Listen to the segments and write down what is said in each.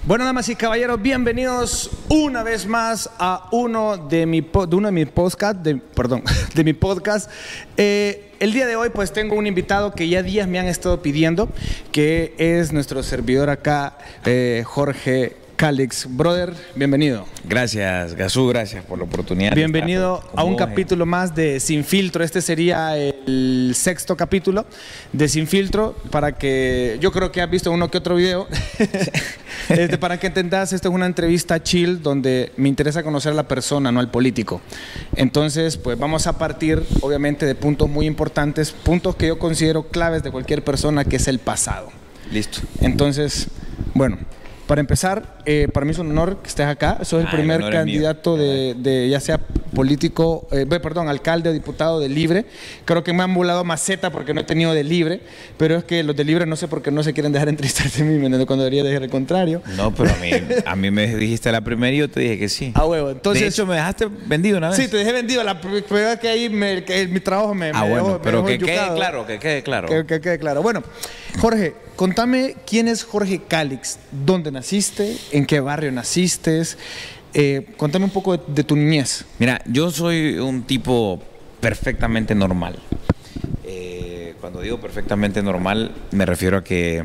Bueno, damas y caballeros, bienvenidos una vez más a uno de mis podcasts, de mi podcast. El día de hoy pues tengo un invitado que ya días me han estado pidiendo, que es nuestro servidor acá, Jorge Calix. Brother, bienvenido. Gracias, Gazú, gracias por la oportunidad. Bienvenido a un capítulo más de Sin Filtro. Este sería el sexto capítulo de Sin Filtro, para que yo creo que has visto uno que otro video. Para que entendas, esta es una entrevista chill donde me interesa conocer a la persona, no al político. Entonces, pues vamos a partir, obviamente, de puntos muy importantes, puntos que yo considero claves de cualquier persona, que es el pasado. Listo. Entonces, bueno, para empezar, para mí es un honor que estés acá. Soy el primer candidato de ya sea político, alcalde o diputado de Libre. Creo que me han volado maceta porque no he tenido de Libre, pero es que los de Libre no sé por qué no se quieren dejar entrevistar de mí, cuando debería dejar el contrario. No, pero a mí me dijiste la primera y yo te dije que sí. Ah, huevo. Entonces, de hecho, me dejaste vendido una vez. Sí, te dejé vendido. La primera vez que ahí mi trabajo me bueno, pero que quede claro, que quede claro. Bueno, Jorge, contame quién es Jorge Calix, dónde naciste, en qué barrio naciste, contame un poco de tu niñez. Mira, yo soy un tipo perfectamente normal. Cuando digo perfectamente normal, me refiero a que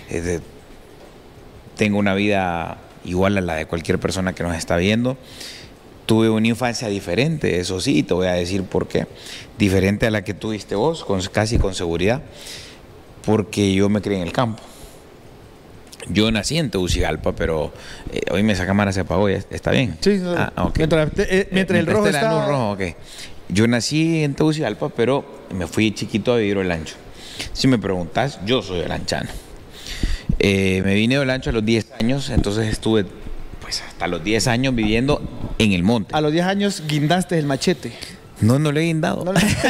tengo una vida igual a la de cualquier persona que nos está viendo. Tuve una infancia diferente, eso sí, te voy a decir por qué. Diferente a la que tuviste vos, casi con seguridad, porque yo me crié en el campo. Yo nací en Tegucigalpa, pero hoy esa cámara se apagó, ¿está bien? Sí. Okay. Mientras el rojo está... la luz roja, okay. Yo nací en Tegucigalpa, pero me fui chiquito a vivir a Olancho. Si me preguntas, yo soy olanchano. Me vine de Olancho a los 10 años, entonces estuve pues hasta los 10 años viviendo en el monte. A los 10 años guindaste el machete. No lo he guindado.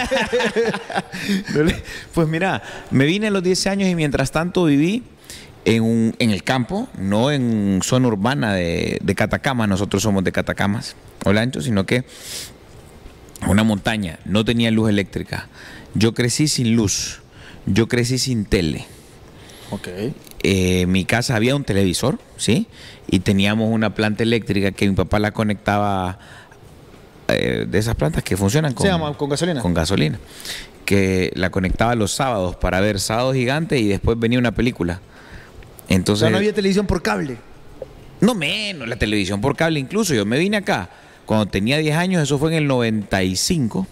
Pues mira, me vine a los 10 años y mientras tanto viví en el campo, no en zona urbana de Catacamas. Nosotros somos de Catacamas, Olancho, sino que una montaña. No tenía luz eléctrica. Yo crecí sin luz. Yo crecí sin tele. Ok. En mi casa había un televisor, ¿sí? Y teníamos una planta eléctrica que mi papá la conectaba, de esas plantas que funcionan con gasolina. Con gasolina. Que la conectaba los sábados para ver Sábado Gigante y después venía una película. Entonces, o sea, no había televisión por cable. No menos, la televisión por cable. Incluso yo me vine acá cuando tenía 10 años, eso fue en el 95.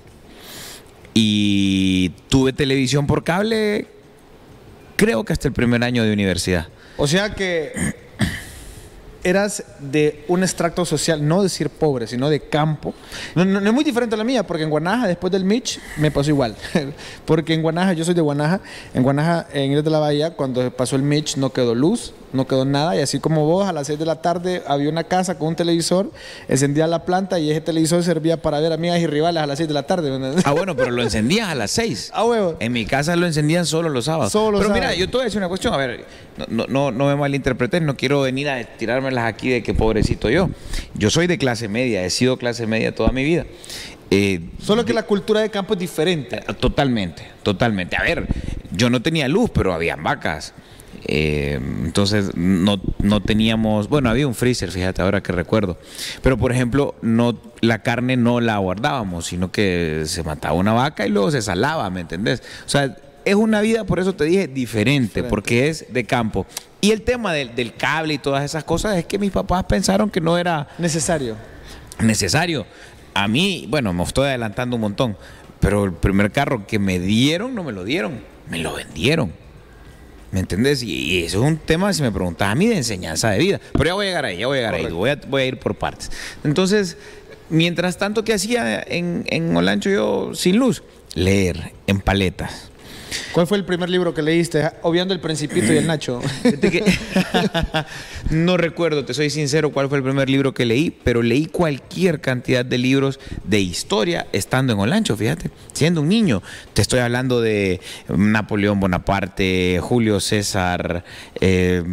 Y tuve televisión por cable, creo que hasta el primer año de universidad. O sea que eras de un extracto social, no decir pobre, sino de campo. No es muy diferente a la mía, porque en Guanaja, después del Mitch, me pasó igual. Porque en Guanaja, yo soy de Guanaja, en Guanaja, en Islas de la Bahía, cuando pasó el Mitch, no quedó luz, no quedó nada. Y así como vos, a las 6 de la tarde había una casa con un televisor, encendía la planta y ese televisor servía para ver amigas y rivales a las 6 de la tarde. Ah, bueno, pero lo encendías a las 6. Ah, huevo. En mi casa lo encendían solo los sábados. Pero mira, yo te voy a decir una cuestión. A ver, no me malinterpretes, no quiero venir a tirármelas aquí de que pobrecito yo. Yo soy de clase media, he sido clase media toda mi vida. Solo que la cultura de campo es diferente. Totalmente, totalmente. A ver, yo no tenía luz, pero habían vacas. Entonces no teníamos, bueno, había un freezer, fíjate ahora que recuerdo, pero por ejemplo la carne no la guardábamos, sino que se mataba una vaca y luego se salaba, ¿me entendés? O sea, es una vida, por eso te dije, diferente, porque es de campo. Y el tema del cable y todas esas cosas es que mis papás pensaron que no era necesario. A mí, bueno, me estoy adelantando un montón, pero el primer carro que me dieron no me lo dieron, me lo vendieron. ¿Me entendés? Y eso es un tema, si me preguntas a mí, de enseñanza de vida. Pero ya voy a llegar ahí, voy a ir por partes. Entonces, mientras tanto, ¿qué hacía en Olancho yo sin luz? Leer en paletas. ¿Cuál fue el primer libro que leíste? Obviando El Principito y El Nacho. No recuerdo, te soy sincero, cuál fue el primer libro que leí, pero leí cualquier cantidad de libros de historia estando en Olancho, fíjate, siendo un niño. Te estoy hablando de Napoleón Bonaparte, Julio César, ¿qué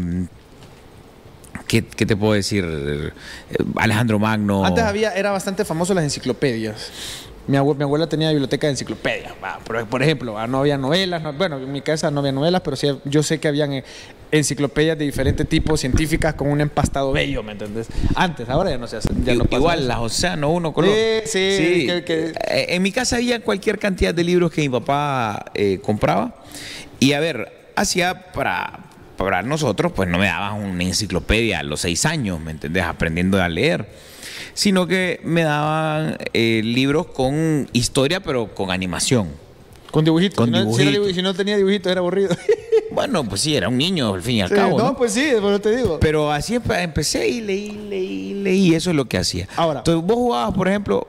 te puedo decir? Alejandro Magno. Antes era bastante famoso las enciclopedias. Mi abuela tenía biblioteca de enciclopedia, por ejemplo, no había novelas, bueno, en mi casa no había novelas, pero sí, yo sé que habían enciclopedias de diferentes tipos científicas con un empastado bello, ¿me entendés? Antes, ahora ya no se hace. Ya no pasa Igual, eso. las Océano uno color. Sí. En mi casa había cualquier cantidad de libros que mi papá compraba. Y a ver, hacía para nosotros, pues no me daban una enciclopedia a los 6 años, ¿me entendés? Aprendiendo a leer. Sino que me daban libros con historia, pero con animación. Con dibujitos. Con dibujitos. Si no tenía dibujitos, era aburrido. Bueno, pues sí, era un niño al fin y al Sí, cabo. no, ¿No? pues sí, por eso te digo. Pero así empecé y leí, eso es lo que hacía. Ahora. Entonces, vos jugabas, por ejemplo,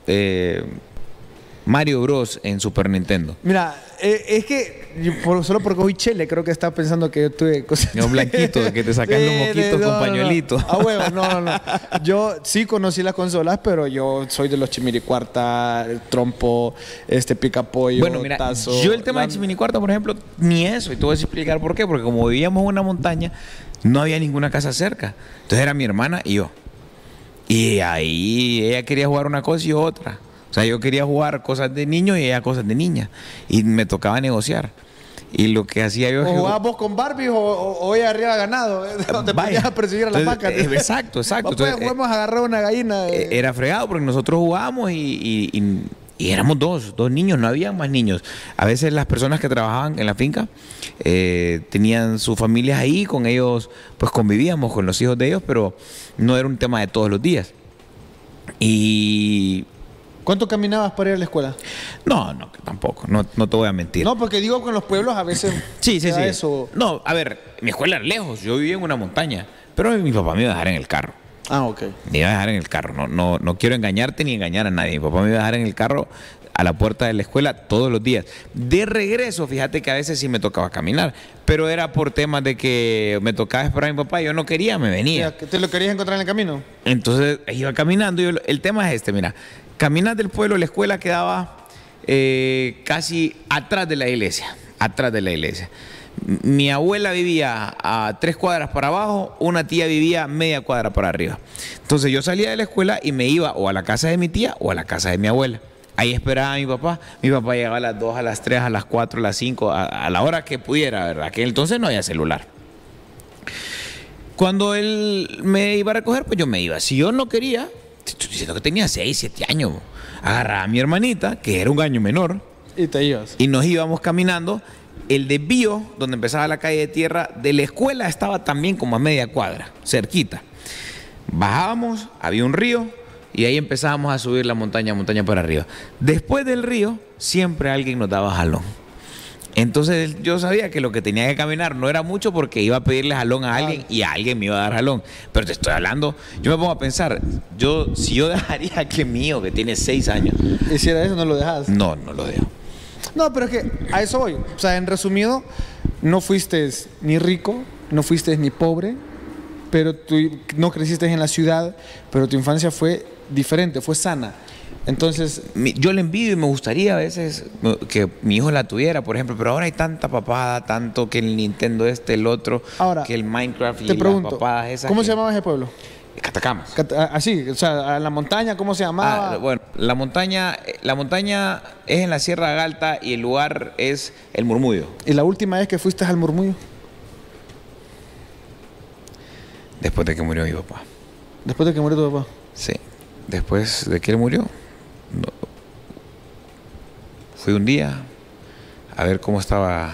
Mario Bros. En Super Nintendo. Mira, es que solo porque hoy Chele creo que estaba pensando que yo tuve cosas. Un blanquito, de que te sacas los moquitos con pañuelito. A huevo, no. Yo sí conocí las consolas, pero yo soy de los chimiricuarta, trompo, picapollo, Bueno, mira, tazo. yo el tema de Chiminicuarta, por ejemplo, ni eso. Y te voy a explicar por qué. Porque como vivíamos en una montaña, no había ninguna casa cerca. Entonces era mi hermana y yo. Y ahí ella quería jugar una cosa y yo otra. O sea, yo quería jugar cosas de niño y ella cosas de niña. Y me tocaba negociar. Y lo que hacía yo... O jugabas vos con Barbie o ella arriba ganado. Te Vaya. ponías a perseguir a las Entonces, vacas. exacto. Pues, Entonces, podemos agarrar una gallina. era fregado porque nosotros jugábamos y éramos dos niños, no había más niños. A veces las personas que trabajaban en la finca tenían sus familias ahí, con ellos pues convivíamos con los hijos de ellos, pero no era un tema de todos los días. Y ¿Cuánto caminabas para ir a la escuela? no, tampoco, no te voy a mentir. No, porque digo que en los pueblos a veces Sí. queda eso. No, a ver, mi escuela era lejos, yo vivía en una montaña, pero mi papá me iba a dejar en el carro. Ah, ok. Me iba a dejar en el carro. No quiero engañarte ni engañar a nadie. Mi papá me iba a dejar en el carro a la puerta de la escuela todos los días. De regreso, fíjate que a veces sí me tocaba caminar, pero era por temas de que me tocaba esperar a mi papá. Yo no quería, me venía. ¿Te lo querías encontrar en el camino? Entonces iba caminando. El tema es mira. Caminar del pueblo, la escuela quedaba casi atrás de la iglesia. Atrás de la iglesia. Mi abuela vivía a 3 cuadras para abajo, una tía vivía media cuadra para arriba. Entonces yo salía de la escuela y me iba o a la casa de mi tía o a la casa de mi abuela. Ahí esperaba a mi papá. Mi papá llegaba a las 2, a las 3, a las 4, a las 5, a la hora que pudiera, ¿verdad? Que entonces no había celular. Cuando él me iba a recoger, pues yo me iba. Si yo no quería, estoy diciendo que tenía 6, 7 años, agarraba a mi hermanita, que era un año menor, Y te ibas. y nos íbamos caminando. El desvío, donde empezaba la calle de tierra, de la escuela estaba también como a media cuadra, cerquita. Bajábamos, había un río, y ahí empezábamos a subir la montaña para arriba. Después del río, siempre alguien nos daba jalón. Entonces yo sabía que lo que tenía que caminar no era mucho porque iba a pedirle jalón a alguien y a alguien me iba a dar jalón. Pero te estoy hablando, yo me pongo a pensar, si yo dejaría que mi hijo, que tiene 6 años... Hiciera eso, no lo dejas. No lo dejo. No, pero es que a eso voy. O sea, en resumido, no fuiste ni rico, no fuiste ni pobre, pero tú no creciste en la ciudad, pero tu infancia fue diferente, fue sana. Entonces, Yo le envidio y me gustaría a veces que mi hijo la tuviera, por ejemplo, pero ahora hay tanta papada, tanto que el Nintendo el otro, ahora, que el Minecraft y te pregunto, las papadas esas. ¿cómo se llamaba ese pueblo? Catacamas. Así, o sea, a la montaña, ¿cómo se llamaba? Bueno, la montaña es en la Sierra de Galta y el lugar es El Murmullo. ¿Y la última vez que fuiste al Murmullo? Después de que murió mi papá. Después de que murió tu papá. Sí. Después de que él murió, fui un día a ver cómo estaba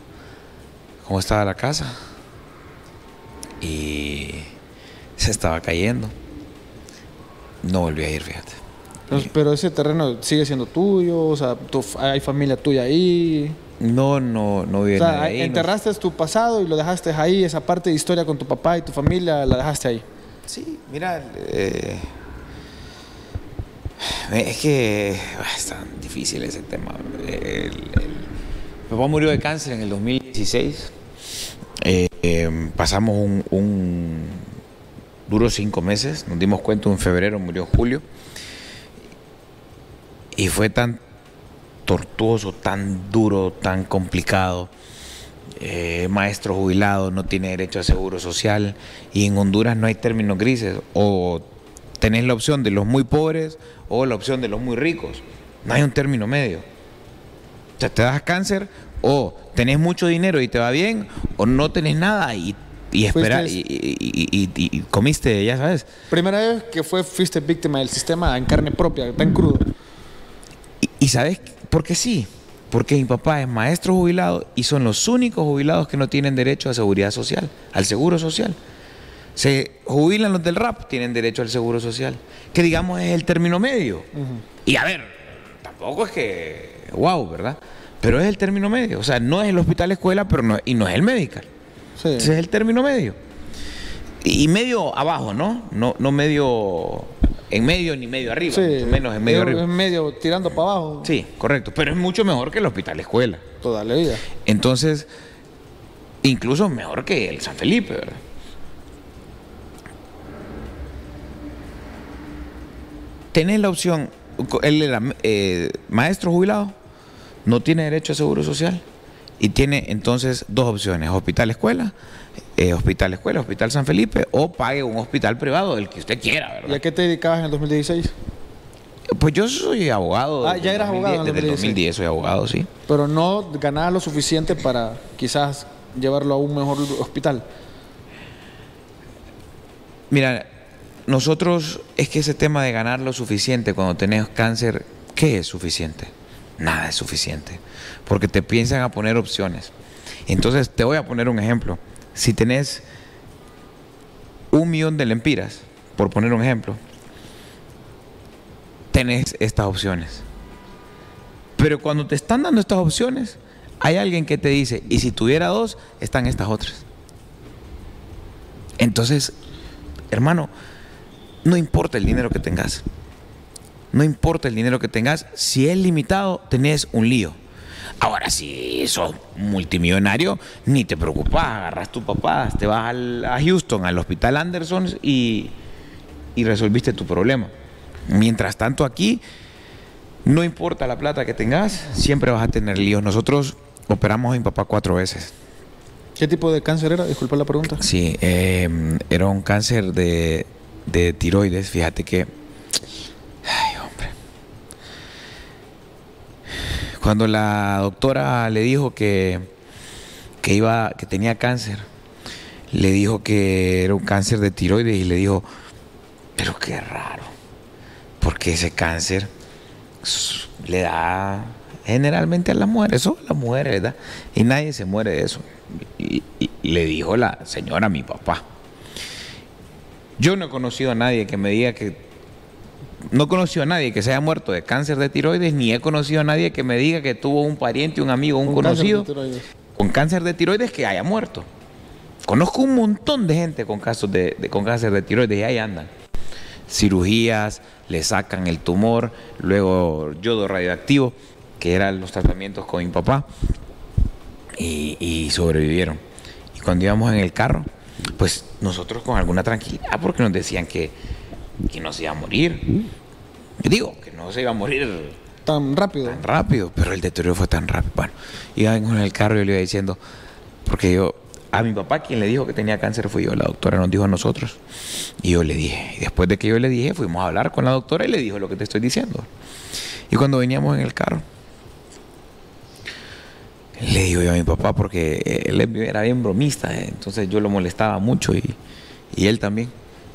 la casa y se estaba cayendo. No volví a ir, fíjate. Pero ese terreno sigue siendo tuyo, o sea, hay familia tuya ahí. No vive O sea, nadie ahí. enterraste tu pasado y lo dejaste ahí, esa parte de historia con tu papá y tu familia la dejaste ahí. Sí, mira, es que es tan difícil ese tema. Mi papá murió de cáncer en el 2016. Pasamos un duro 5 meses. Nos dimos cuenta en febrero, murió en julio. Y fue tan tortuoso, tan duro, tan complicado. Maestro jubilado, no tiene derecho a seguro social. Y en Honduras no hay términos grises. O tenés la opción de los muy pobres o la opción de los muy ricos. No hay un término medio. O sea, te das cáncer o tenés mucho dinero y te va bien, o no tenés nada y espera y comiste, ya sabes. Primera vez que fuiste víctima del sistema en carne propia, tan crudo. Y sabes, porque sí, porque mi papá es maestro jubilado y son los únicos jubilados que no tienen derecho a seguridad social, al seguro social. Se jubilan los del rap, tienen derecho al seguro social, que digamos es el término medio. Y a ver, tampoco es que, wow, ¿verdad? Pero es el término medio. O sea, no es el hospital escuela, pero no, y no es el medical. Sí. Ese es el término medio. Y medio abajo, ¿no? No medio en medio ni medio arriba, Sí, mucho menos en medio arriba. Es medio tirando para abajo. Sí, correcto. Pero es mucho mejor que el hospital escuela. Toda la vida. Entonces, incluso mejor que el San Felipe, ¿verdad? Tenés la opción, él era maestro jubilado, no tiene derecho a seguro social y tiene entonces dos opciones: hospital escuela, hospital San Felipe, o pague un hospital privado, el que usted quiera, ¿verdad? ¿Y a qué te dedicabas en el 2016? Pues yo soy abogado. Ah, ya eras abogado en el desde el 2010 soy abogado, sí. Pero no ganabas lo suficiente para quizás llevarlo a un mejor hospital. Mira, nosotros, es que ese tema de ganar lo suficiente cuando tenés cáncer, ¿qué es suficiente? Nada es suficiente, porque te piensan a poner opciones. Entonces te voy a poner un ejemplo. Si tenés 1.000.000 de lempiras, por poner un ejemplo, tenés estas opciones. Pero cuando te están dando estas opciones, hay alguien que te dice, y si tuviera 2, están estas otras. Entonces, hermano, no importa el dinero que tengas. No importa el dinero que tengas. Si es limitado, tenés un lío. Ahora, si sos multimillonario, ni te preocupas. Agarras tu papá, te vas a Houston, al hospital Anderson y resolviste tu problema. Mientras tanto, aquí, no importa la plata que tengas, siempre vas a tener líos. Nosotros operamos a mi papá 4 veces. ¿Qué tipo de cáncer era? Disculpa la pregunta. Sí, era un cáncer de tiroides. Fíjate que, ay, hombre, cuando la doctora le dijo que tenía cáncer, le dijo que era un cáncer de tiroides y le dijo, pero qué raro, porque ese cáncer le da generalmente a las mujeres, eso a las mujeres, ¿verdad? Y nadie se muere de eso. Y le dijo la señora a mi papá. Yo no he conocido a nadie que me diga que... No he conocido a nadie que se haya muerto de cáncer de tiroides, ni he conocido a nadie que me diga que tuvo un pariente, un amigo, un conocido con cáncer de tiroides que haya muerto. Conozco un montón de gente con casos con cáncer de tiroides y ahí andan. Cirugías, le sacan el tumor, luego yodo radioactivo, que eran los tratamientos con mi papá, y sobrevivieron. Y cuando íbamos en el carro, pues nosotros con alguna tranquilidad, porque nos decían que no se iba a morir. Yo digo que no se iba a morir tan rápido, pero el deterioro fue tan rápido. Bueno, íbamos en el carro y yo le iba diciendo, porque a mi papá quien le dijo que tenía cáncer fui yo, la doctora nos dijo a nosotros, y yo le dije, y después de que yo le dije, fuimos a hablar con la doctora y le dijo lo que te estoy diciendo. Y cuando veníamos en el carro, le digo yo a mi papá, porque él era bien bromista, entonces yo lo molestaba mucho y él también.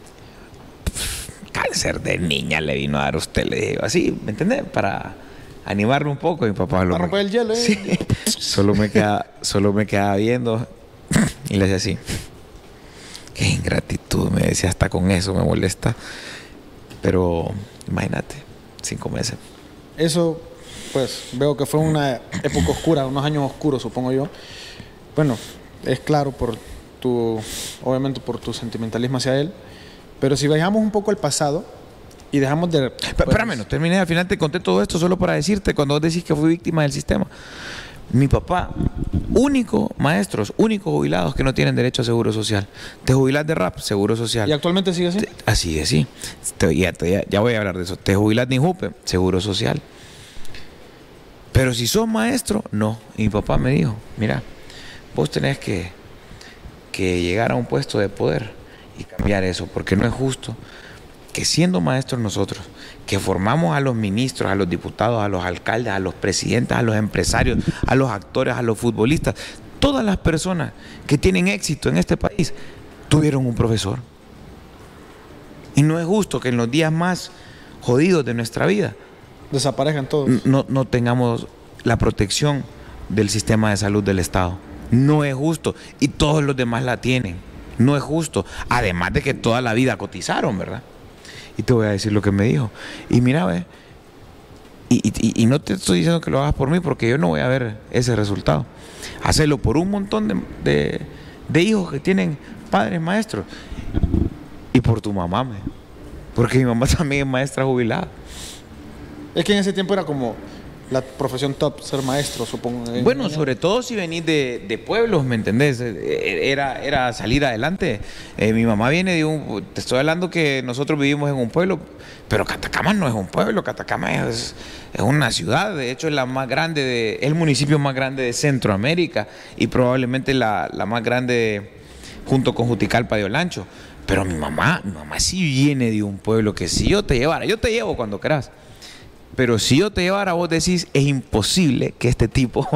Cáncer de niña le vino a dar a usted, le digo así, ¿me entiendes? Para animarme un poco. Y mi papá para romper el hielo, ¿eh? Sí. Solo me quedaba viendo y le decía así, qué ingratitud, me decía, hasta con eso me molesta. Pero imagínate, 5 meses. Eso, pues, veo que fue una época oscura, unos años oscuros, supongo yo. Bueno, es claro obviamente por tu sentimentalismo hacia él. Pero si viajamos un poco al pasado y dejamos de... Espérame, no terminé. Al final te conté todo esto solo para decirte, cuando vos decís que fui víctima del sistema. Mi papá, únicos jubilados que no tienen derecho a seguro social. Te jubilás de rap, seguro social. ¿Y actualmente sigue así? Así es, sí. Ya voy a hablar de eso. Te jubilás de INJUPE, seguro social. Pero si sos maestro, no. Y mi papá me dijo, mira, vos tenés que llegar a un puesto de poder y cambiar eso, porque no es justo que siendo maestros nosotros, que formamos a los ministros, a los diputados, a los alcaldes, a los presidentes, a los empresarios, a los actores, a los futbolistas, todas las personas que tienen éxito en este país tuvieron un profesor. Y no es justo que en los días más jodidos de nuestra vida desaparezcan todos. No tengamos la protección del sistema de salud del Estado. No es justo. Y todos los demás la tienen. No es justo. Además de que toda la vida cotizaron, ¿verdad? Y te voy a decir lo que me dijo. Y mira, ve. Y no te estoy diciendo que lo hagas por mí, porque yo no voy a ver ese resultado. Hacelo por un montón de hijos que tienen padres maestros. Y por tu mamá, porque mi mamá también es maestra jubilada. Es que en ese tiempo era como la profesión top, ser maestro, supongo. Bueno, sobre todo si venís de pueblos, ¿me entendés? Era salir adelante. Mi mamá viene de te estoy hablando que nosotros vivimos en un pueblo, pero Catacama no es un pueblo, Catacama es una ciudad. De hecho es la más grande, es el municipio más grande de Centroamérica y probablemente la más grande junto con Juticalpa de Olancho. Pero mi mamá sí viene de un pueblo que si yo te llevara, yo te llevo cuando quieras. Pero si yo te llevara, vos decís, es imposible que este tipo,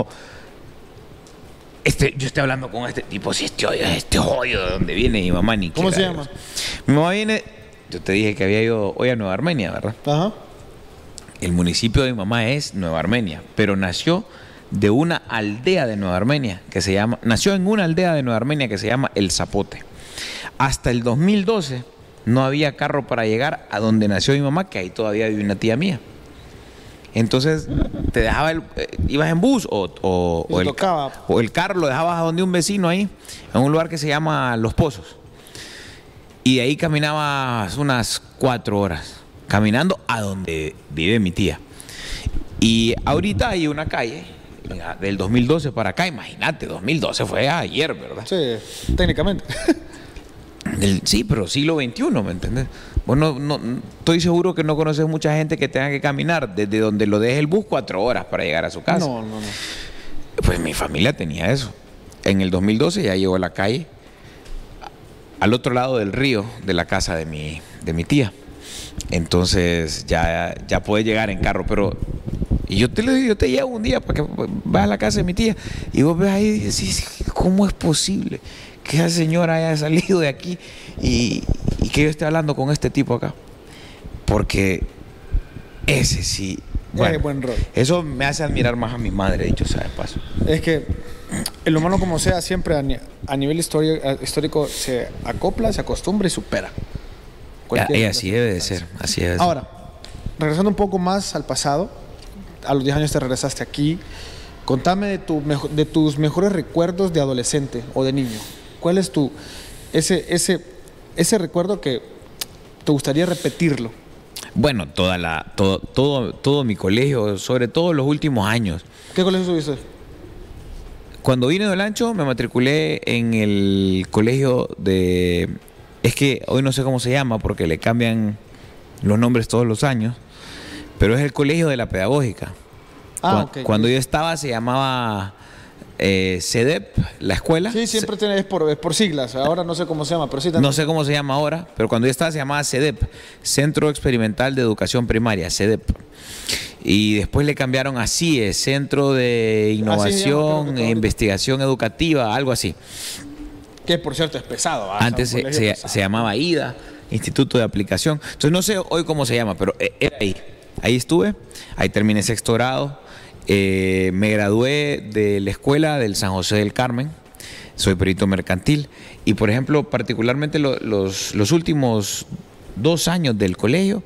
yo esté hablando con este tipo, si este hoyo de donde viene mi mamá ni ¿Cómo se llama? Mi mamá viene, yo te dije que había ido hoy a Nueva Armenia, ¿verdad? Ajá. El municipio de mi mamá es Nueva Armenia, pero nació de una aldea de Nueva Armenia nació en una aldea de Nueva Armenia que se llama El Zapote. Hasta el 2012 no había carro para llegar a donde nació mi mamá, que ahí todavía vive una tía mía. Entonces te dejaba ibas en bus o el carro lo dejabas a donde un vecino ahí, en un lugar que se llama Los Pozos. Y de ahí caminabas unas 4 horas, caminando a donde vive mi tía. Y ahorita hay una calle del 2012 para acá, imagínate, 2012 fue ayer, ¿verdad? Sí, técnicamente. Sí, pero siglo XXI, ¿me entiendes? Bueno, no, estoy seguro que no conoces mucha gente que tenga que caminar desde donde lo deje el bus 4 horas para llegar a su casa. No. Pues mi familia tenía eso. En el 2012 ya llegó a la calle al otro lado del río de la casa de mi tía. Entonces ya puedes llegar en carro, pero y yo te llevo un día para que vayas a la casa de mi tía y vos ves ahí y decís, ¿cómo es posible que esa señora haya salido de aquí y que yo esté hablando con este tipo acá? Porque ese sí, bueno, buen rol. Eso me hace admirar más a mi madre, dicho sea de paso. Es que el humano, como sea, siempre a nivel histórico se acopla, se acostumbra y supera. Y así debe de ser, así debe de ser. Ahora, regresando un poco más al pasado, a los 10 años te regresaste aquí. Contame de tus mejores recuerdos de adolescente o de niño. ¿Cuál es ese recuerdo que te gustaría repetirlo? Bueno, todo mi colegio, sobre todo los últimos años. ¿Qué colegio subiste? Cuando vine de Olancho me matriculé en el colegio es que hoy no sé cómo se llama porque le cambian los nombres todos los años, pero es el colegio de la pedagógica. Okay. Cuando yo estaba se llamaba CEDEP, la escuela. Sí, siempre es por siglas. Ahora no sé cómo se llama, pero sí. No sé cómo se llama ahora, pero cuando yo estaba se llamaba CEDEP, Centro Experimental de Educación Primaria, CEDEP. Y después le cambiaron a CIE, Centro de Innovación e Investigación Educativa, algo así. Que por cierto es pesado. Antes se llamaba IDA, Instituto de Aplicación. Entonces no sé hoy cómo se llama, pero era ahí. Ahí estuve, ahí terminé 6º grado. Me gradué de la escuela del San José del Carmen. Soy perito mercantil. Y por ejemplo, particularmente los últimos 2 años del colegio,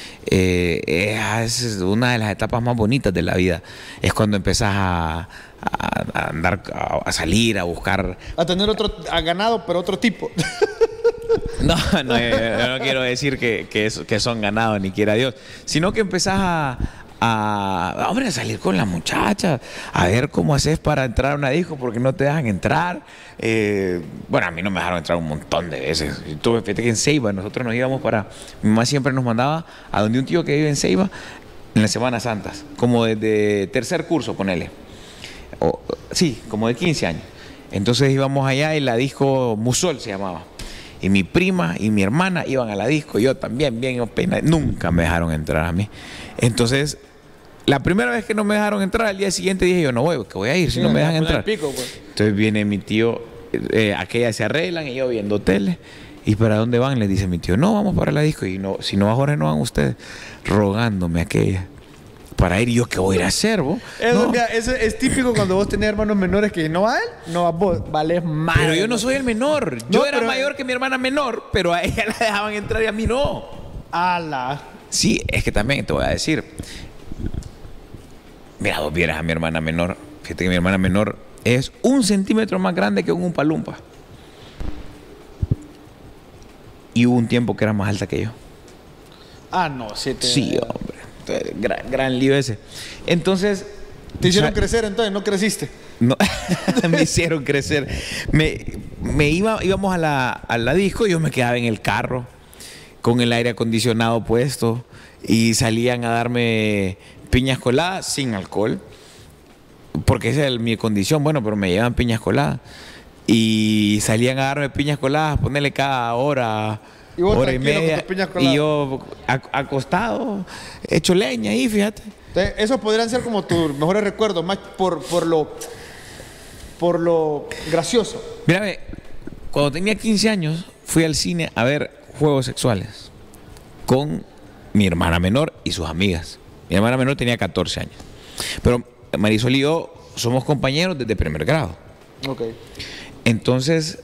es una de las etapas más bonitas de la vida. Es cuando empezás a andar, a salir, a buscar. A tener a ganado, pero otro tipo. No, yo no quiero decir que son ganados, ni quiera Dios, sino que empezás a salir con la muchacha, a ver cómo haces para entrar a una disco porque no te dejan entrar. Bueno, a mí no me dejaron entrar un montón de veces. Fíjate que en Ceiba nosotros nos íbamos mi mamá siempre nos mandaba a donde un tío que vive en Ceiba en las Semanas Santas, como desde 3er curso, ponele. Sí, como de 15 años. Entonces íbamos allá y la disco Musol se llamaba. y mi prima y mi hermana iban a la disco, yo también, bien peinado. Nunca me dejaron entrar a mí. Entonces, la primera vez que no me dejaron entrar, al día siguiente dije yo, no voy, que voy a ir si no me dejan entrar. Entonces viene mi tío, aquellas se arreglan y yo viendo tele. ¿Y para dónde van? Le dice mi tío, no, vamos para la disco. Y no, si no va Jorge, no van ustedes. Rogándome aquella para ir. Y yo, ¿qué voy a ir a hacer, vos? Eso, mira, eso es típico cuando vos tenés hermanos menores que no va él, no vas vos, vales más. Pero yo no soy el menor. Yo era mayor que mi hermana menor, pero a ella la dejaban entrar y a mí no. ¡Hala! Sí, es que también te voy a decir. Mira, vos vieras a mi hermana menor. Fíjate que mi hermana menor es 1 centímetro más grande que un Oompa Loompa. Y hubo un tiempo que era más alta que yo. Ah, no, sí. Sí, hombre. Gran lío ese. Entonces... ¿Te hicieron crecer entonces? ¿No creciste? No, me hicieron crecer. Íbamos a la disco y yo me quedaba en el carro con el aire acondicionado puesto y salían a darme piñas coladas sin alcohol. Porque esa es mi condición. Bueno, pero me llevan piñas coladas. Y salían a darme piñas coladas, ponerle cada hora, hora y media. Y yo acostado, hecho leña ahí, fíjate. Entonces, esos podrían ser como tus mejores recuerdos, más por lo gracioso. Mírame, cuando tenía 15 años, fui al cine a ver Juegos Sexuales con mi hermana menor y sus amigas. Mi hermana menor tenía 14 años. Pero Marisol y yo somos compañeros desde primer grado. Ok. Entonces,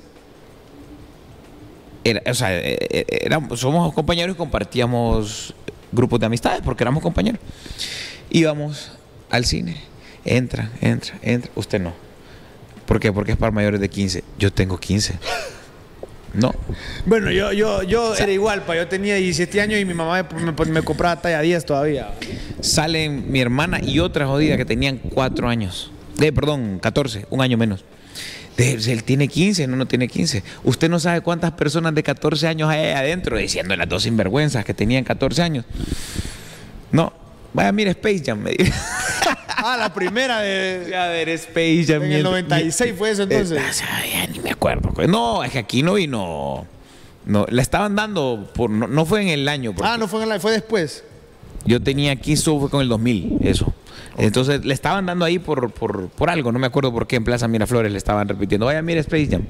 somos compañeros y compartíamos grupos de amistades porque éramos compañeros. Íbamos al cine. Entra. Usted no. ¿Por qué? Porque es para mayores de 15. Yo tengo 15. No. Bueno, yo era igual, yo tenía 17 años y mi mamá me compraba talla 10 todavía. Salen mi hermana y otra jodida que tenían 4 años. 14, un año menos. Él tiene 15, no tiene 15. Usted no sabe cuántas personas de 14 años hay ahí adentro, diciendo las dos sinvergüenzas que tenían 14 años. No, vaya, mire Space Jam, me dijo. Ah, la primera de... A ver, Space Jam. En el 96 fue eso entonces. Ya ni me acuerdo. No, es que aquí no vino... No, la estaban dando, no fue en el año. No fue en el año, fue después. Yo tenía aquí, eso fue con el 2000, eso. Entonces le estaban dando ahí por algo, no me acuerdo por qué, en Plaza Miraflores le estaban repitiendo, vaya, mire Space Jam.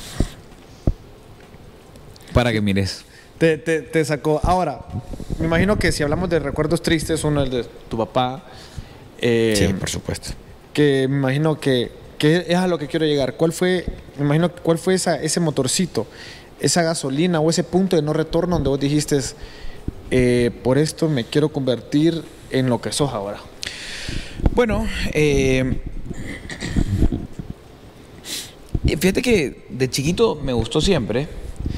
Para que mires. Te sacó. Ahora, me imagino que si hablamos de recuerdos tristes, uno es de tu papá. Sí, por supuesto. Que me imagino que es a lo que quiero llegar. ¿Cuál fue ese motorcito, esa gasolina o ese punto de no retorno donde vos dijiste, por esto me quiero convertir en lo que sos ahora? Bueno, fíjate que de chiquito me gustó siempre.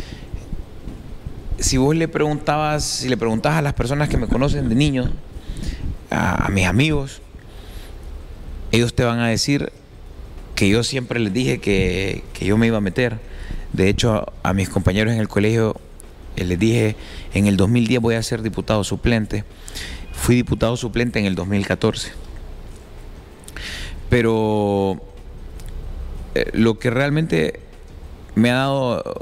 Si le preguntabas a las personas que me conocen de niño, a mis amigos, ellos te van a decir que yo siempre les dije que yo me iba a meter. De hecho, a mis compañeros en el colegio les dije, en el 2010 voy a ser diputado suplente. Fui diputado suplente en el 2014. Pero lo que realmente me ha dado,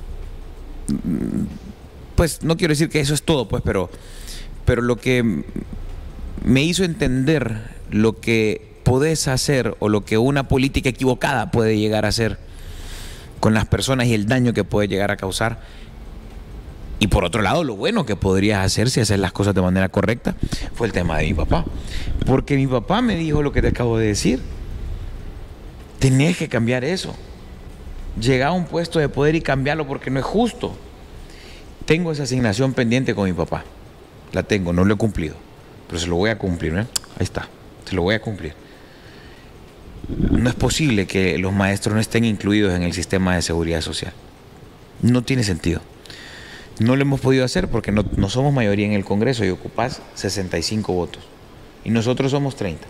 pues no quiero decir que eso es todo, pues, pero lo que me hizo entender lo que podés hacer o lo que una política equivocada puede llegar a hacer con las personas y el daño que puede llegar a causar. Y por otro lado, lo bueno que podrías hacer si haces las cosas de manera correcta fue el tema de mi papá. Porque mi papá me dijo lo que te acabo de decir. Tenés que cambiar eso. Llegar a un puesto de poder y cambiarlo porque no es justo. Tengo esa asignación pendiente con mi papá. La tengo, no lo he cumplido. Pero se lo voy a cumplir, ¿eh? Ahí está, se lo voy a cumplir. No es posible que los maestros no estén incluidos en el sistema de seguridad social. No tiene sentido. No lo hemos podido hacer porque no somos mayoría en el Congreso y ocupás 65 votos. Y nosotros somos 30.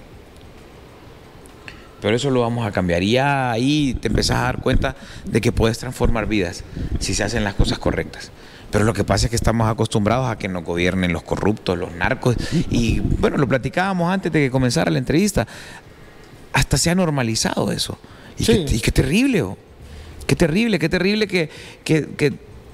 Pero eso lo vamos a cambiar. Y ya ahí te empezás a dar cuenta de que puedes transformar vidas si se hacen las cosas correctas. Pero lo que pasa es que estamos acostumbrados a que nos gobiernen los corruptos, los narcos. Y bueno, lo platicábamos antes de que comenzara la entrevista. Hasta se ha normalizado eso. Y, sí. Qué terrible, oh. Qué terrible que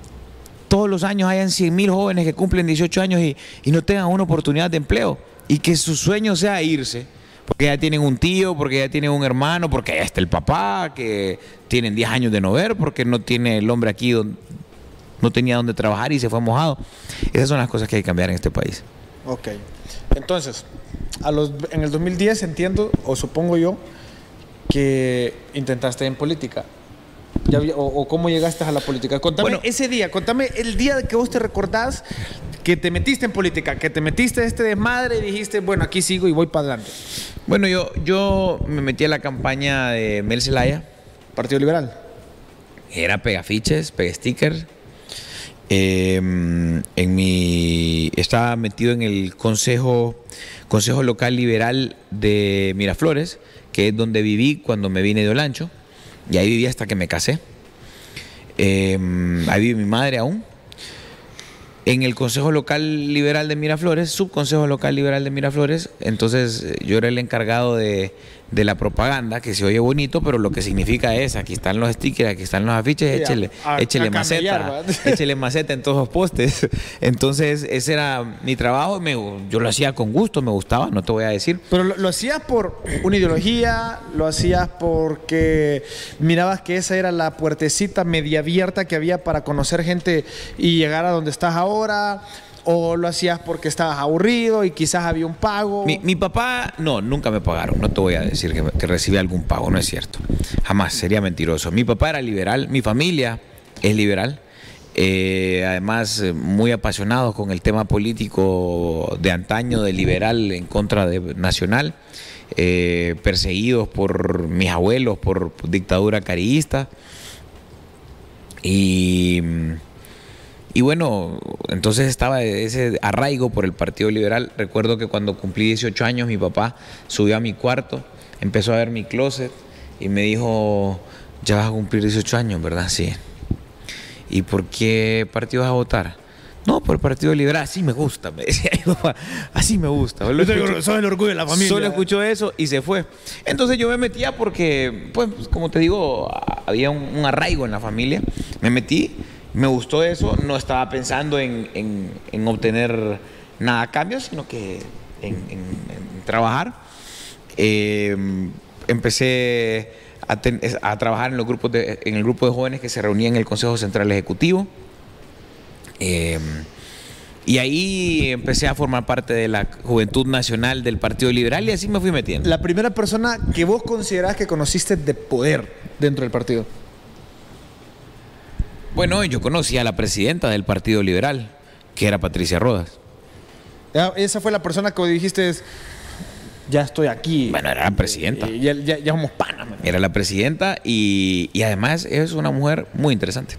todos los años hayan 100.000 jóvenes que cumplen 18 años y no tengan una oportunidad de empleo, y que su sueño sea irse, porque ya tienen un tío, porque ya tienen un hermano, porque ya está el papá, que tienen 10 años de no ver, porque no tiene el hombre aquí, no tenía donde trabajar y se fue mojado. Esas son las cosas que hay que cambiar en este país. Ok. Entonces, en el 2010 entiendo, o supongo yo, que intentaste en política. O cómo llegaste a la política. Contame ese día, contame el día que vos te recordás que te metiste en política, que te metiste a este desmadre y dijiste, bueno, aquí sigo y voy para adelante. Bueno, yo me metí a la campaña de Mel Zelaya. Partido Liberal. Era pegafiches, stickers. Estaba metido en el Consejo Local Liberal de Miraflores, que es donde viví cuando me vine de Olancho. Y ahí viví hasta que me casé. Ahí vive mi madre aún. En el Consejo Local Liberal de Miraflores, Subconsejo Local Liberal de Miraflores, entonces yo era el encargado de la propaganda, que se oye bonito, pero lo que significa es, aquí están los stickers, aquí están los afiches, échele maceta, échele maceta en todos los postes. Entonces ese era mi trabajo, yo lo hacía con gusto, me gustaba, no te voy a decir. Pero lo hacías por una ideología, lo hacías porque mirabas que esa era la puertecita media abierta que había para conocer gente y llegar a donde estás ahora, o lo hacías porque estabas aburrido y quizás había un pago. Mi papá, no, nunca me pagaron, no te voy a decir que recibí algún pago, no es cierto, jamás, sería mentiroso. Mi papá era liberal, mi familia es liberal, además muy apasionados con el tema político de antaño, de liberal en contra de nacional, perseguidos por mis abuelos por dictadura carillista. Y bueno, entonces estaba ese arraigo por el Partido Liberal. Recuerdo que cuando cumplí 18 años, mi papá subió a mi cuarto, empezó a ver mi closet y me dijo, ya vas a cumplir 18 años, ¿verdad? Sí. ¿Y por qué partido vas a votar? No, por el Partido Liberal. Así me gusta, me decía mi papá. Así me gusta. Soy el orgullo de la familia. Solo escuchó eso y se fue. Entonces yo me metía porque, pues, como te digo, había un arraigo en la familia. Me metí. Me gustó eso, no estaba pensando en obtener nada a cambio, sino que en trabajar. Empecé a trabajar en el grupo de jóvenes que se reunía en el Consejo Central Ejecutivo. Y ahí empecé a formar parte de la Juventud Nacional del Partido Liberal y así me fui metiendo. La primera persona que vos considerás que conociste de poder dentro del partido. Bueno, yo conocí a la presidenta del Partido Liberal, que era Patricia Rodas. Esa fue la persona que dijiste, ya estoy aquí. Bueno, era la presidenta. Ya somos panas. Era la presidenta y además es una mujer muy interesante.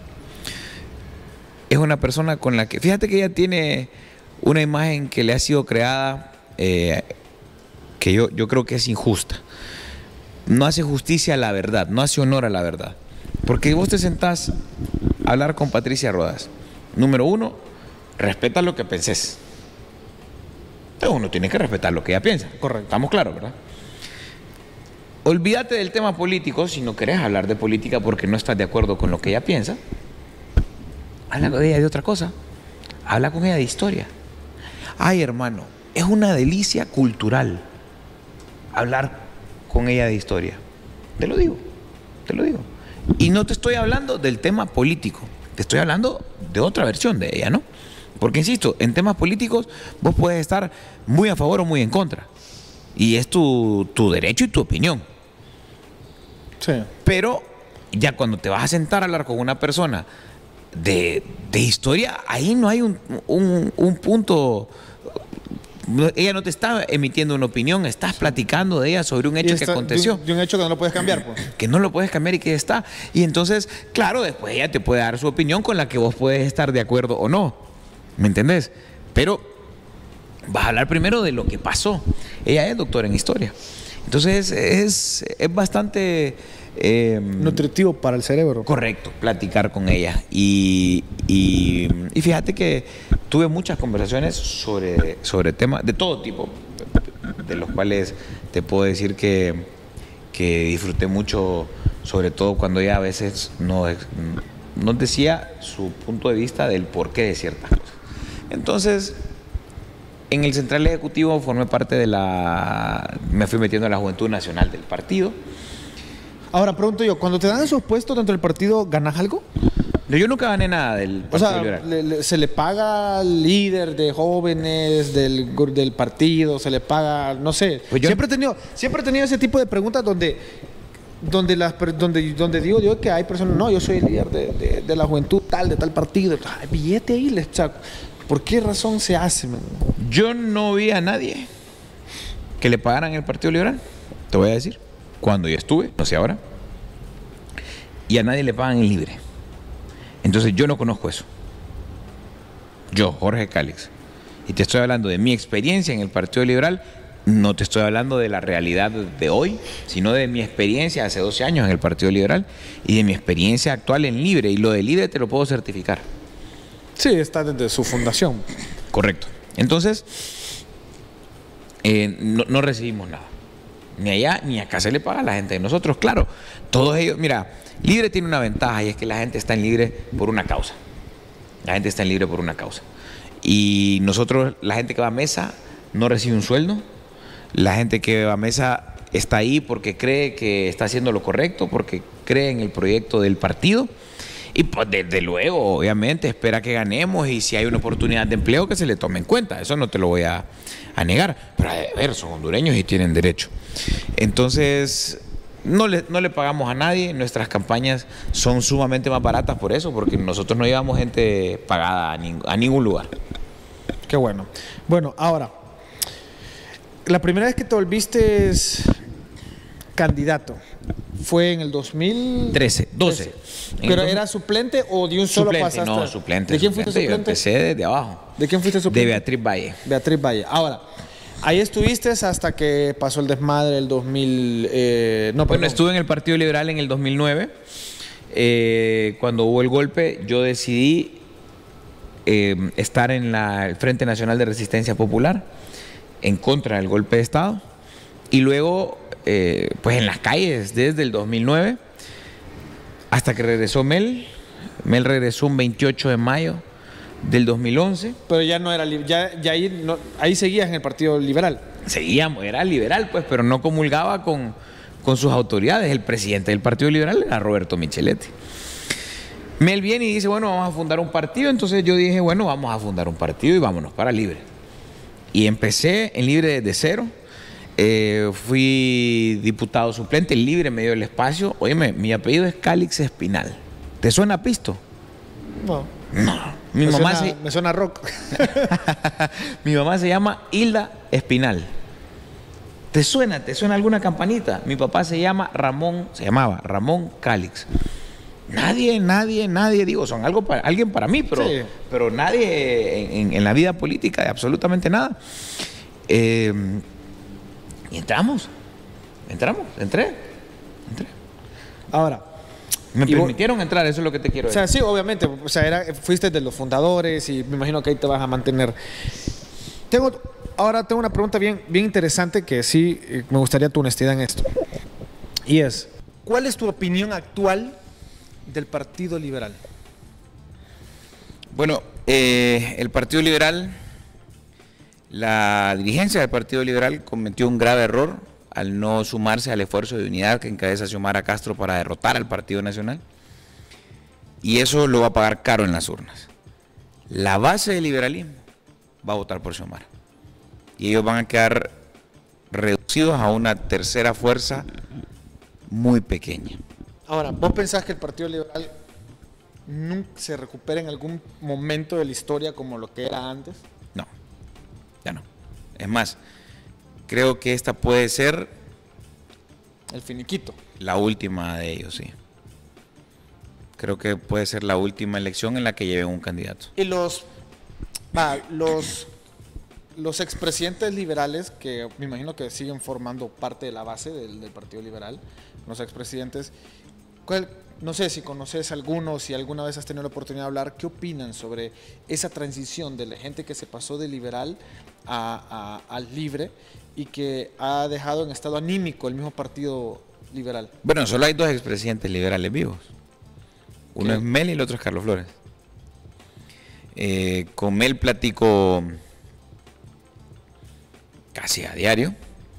Es una persona con la que, fíjate que ella tiene una imagen que le ha sido creada, que yo creo que es injusta. No hace justicia a la verdad, no hace honor a la verdad. Porque vos te sentás a hablar con Patricia Rodas. Número uno, respeta lo que pensés. Entonces uno tiene que respetar lo que ella piensa. Correcto. Estamos claros, ¿verdad? Olvídate del tema político si no querés hablar de política porque no estás de acuerdo con lo que ella piensa. Habla con ella de otra cosa. Habla con ella de historia. Ay, hermano, es una delicia cultural hablar con ella de historia. Te lo digo, te lo digo. Y no te estoy hablando del tema político, te estoy hablando de otra versión de ella, ¿no? Porque, insisto, en temas políticos vos puedes estar muy a favor o muy en contra. Y es tu derecho y tu opinión. Sí. Pero ya cuando te vas a sentar a hablar con una persona de historia, ahí no hay un punto. Ella no te está emitiendo una opinión, estás platicando de ella sobre un hecho que aconteció. De un hecho que no lo puedes cambiar, pues. Que no lo puedes cambiar y que está. Y entonces, claro, después ella te puede dar su opinión con la que vos puedes estar de acuerdo o no. ¿Me entendés? Pero vas a hablar primero de lo que pasó. Ella es doctora en historia. Entonces es bastante nutritivo para el cerebro. Correcto, platicar con ella. Y fíjate que tuve muchas conversaciones sobre temas de todo tipo, de los cuales te puedo decir que disfruté mucho, sobre todo cuando ella a veces nos decía su punto de vista del porqué de ciertas cosas. Entonces, en el Central Ejecutivo formé parte de me fui metiendo en la Juventud Nacional del partido. Ahora, pregunto yo, cuando te dan esos puestos dentro del partido, ¿ganas algo? Yo nunca gané nada del Partido O sea, Liberal. se le paga al líder de jóvenes del partido, se le paga, no sé. Pues yo- siempre he tenido ese tipo de preguntas donde digo yo que hay personas, no, yo soy el líder de la juventud tal, de tal partido. Ay, billete ahí, o sea, ¿por qué razón se hace, man? Yo no vi a nadie que le pagaran el Partido Liberal. Te voy a decir. Cuando yo estuve, no sé ahora. Y a nadie le pagan en libre. Entonces yo no conozco eso. Yo, Jorge Calix. Y te estoy hablando de mi experiencia en el Partido Liberal. No te estoy hablando de la realidad de hoy, sino de mi experiencia hace 12 años en el Partido Liberal y de mi experiencia actual en Libre. Y lo de Libre te lo puedo certificar. Sí, está desde su fundación. Correcto. Entonces, no recibimos nada. Ni allá ni acá se le paga a la gente de nosotros. Claro, todos ellos, mira, Libre tiene una ventaja y es que la gente está en Libre por una causa. La gente está en Libre por una causa. Y nosotros, la gente que va a mesa, no recibe un sueldo. La gente que va a mesa está ahí porque cree que está haciendo lo correcto, porque cree en el proyecto del partido. Y pues desde luego, obviamente, espera que ganemos y si hay una oportunidad de empleo que se le tome en cuenta. Eso no te lo voy a negar. Pero a ver, son hondureños y tienen derecho. Entonces, no le pagamos a nadie. Nuestras campañas son sumamente más baratas por eso, porque nosotros no llevamos gente pagada a ningún lugar. Qué bueno. Bueno, ahora, la primera vez que te volviste candidato fue en el 2012. 12. ¿Pero era suplente o de un solo Suplente, pasaste? no, suplente. ¿De quién fuiste Yo suplente? empecé desde abajo. ¿De quién fuiste De suplente? Beatriz Valle. Beatriz Valle. Ahora, ahí estuviste hasta que pasó el desmadre el 2000... Bueno, perdón. estuve en el Partido Liberal en el 2009. Cuando hubo el golpe, yo decidí estar en el Frente Nacional de Resistencia Popular en contra del golpe de Estado. Y luego, pues en las calles desde el 2009 hasta que regresó Mel. Mel regresó un 28 de mayo del 2011. Pero ya no era... Ya ahí, ahí seguías en el Partido Liberal. Seguíamos, era liberal, pues, pero no comulgaba con sus autoridades. El presidente del Partido Liberal era Roberto Micheletti. Mel viene y dice, bueno, vamos a fundar un partido. Entonces yo dije, bueno, vamos a fundar un partido y vámonos para Libre. Y empecé en Libre desde cero. Fui diputado suplente, Libre me dio el espacio. Óyeme, mi apellido es Calix Espinal. ¿Te suena Pisto? No. No. Mi mamá Me suena rock. Mi mamá se llama Hilda Espinal. ¿Te suena alguna campanita? Mi papá se llamaba Ramón Calix. Nadie, digo, son alguien para mí, pero, sí, pero nadie en la vida política, de absolutamente nada. Y entré. Ahora, Me Y vos- permitieron entrar, eso es lo que te quiero o sea, decir. sí, obviamente, o sea, fuiste de los fundadores y me imagino que ahí te vas a mantener. Ahora tengo una pregunta bien interesante que sí me gustaría tu honestidad en esto. Y es, ¿cuál es tu opinión actual del Partido Liberal? Bueno, el Partido Liberal, la dirigencia del Partido Liberal cometió un grave error al no sumarse al esfuerzo de unidad que encabeza Xiomara Castro para derrotar al Partido Nacional. Y eso lo va a pagar caro en las urnas. La base del liberalismo va a votar por Xiomara. Y ellos van a quedar reducidos a una tercera fuerza muy pequeña. Ahora, ¿vos pensás que el Partido Liberal nunca se recupera en algún momento de la historia como lo que era antes? No, ya no. Es más, creo que esta puede ser El finiquito. la última de ellos, sí. Creo que puede ser la última elección en la que lleven un candidato. Y los expresidentes liberales, que me imagino que siguen formando parte de la base del Partido Liberal, los expresidentes, no sé si conoces alguno, si alguna vez has tenido la oportunidad de hablar, ¿qué opinan sobre esa transición de la gente que se pasó de liberal al libre y que ha dejado en estado anímico el mismo Partido Liberal? Bueno, solo hay dos expresidentes liberales vivos. Uno es Mel y el otro es Carlos Flores. Con Mel platico casi a diario.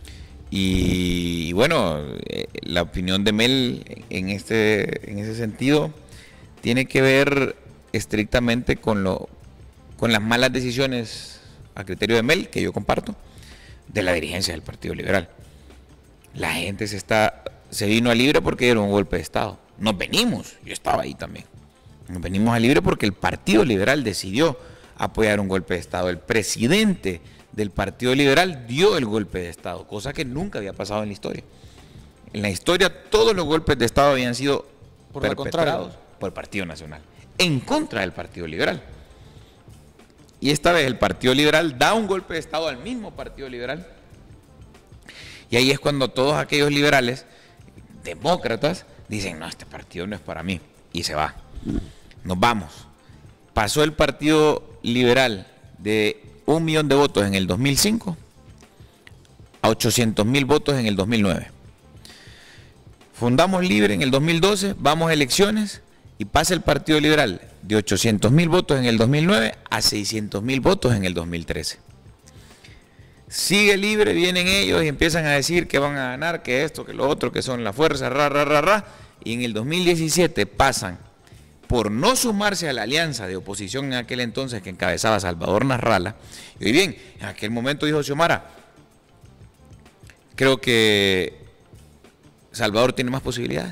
Y bueno, la opinión de Mel en ese sentido tiene que ver estrictamente con las malas decisiones a criterio de Mel, que yo comparto, de la dirigencia del Partido Liberal. La gente se vino a Libre porque dieron un golpe de Estado. Nos venimos, yo estaba ahí también. Nos venimos a Libre porque el Partido Liberal decidió apoyar un golpe de Estado. El presidente del Partido Liberal dio el golpe de Estado, cosa que nunca había pasado en la historia. En la historia todos los golpes de Estado habían sido perpetrados por el Partido Nacional, en contra del Partido Liberal. Y esta vez el Partido Liberal da un golpe de Estado al mismo Partido Liberal. Y ahí es cuando todos aquellos liberales, demócratas, dicen, no, este partido no es para mí. Y se va. Nos vamos. Pasó el Partido Liberal de 1 millón de votos en el 2005 a 800,000 votos en el 2009. Fundamos Libre en el 2012, vamos a elecciones y pasa el Partido Liberal de 800,000 votos en el 2009 a 600,000 votos en el 2013. Sigue Libre, vienen ellos y empiezan a decir que van a ganar, que esto, que lo otro, que son la fuerza, y en el 2017 pasan por no sumarse a la alianza de oposición en aquel entonces que encabezaba Salvador Narrala. Y hoy bien, en aquel momento dijo Xiomara, creo que Salvador tiene más posibilidades.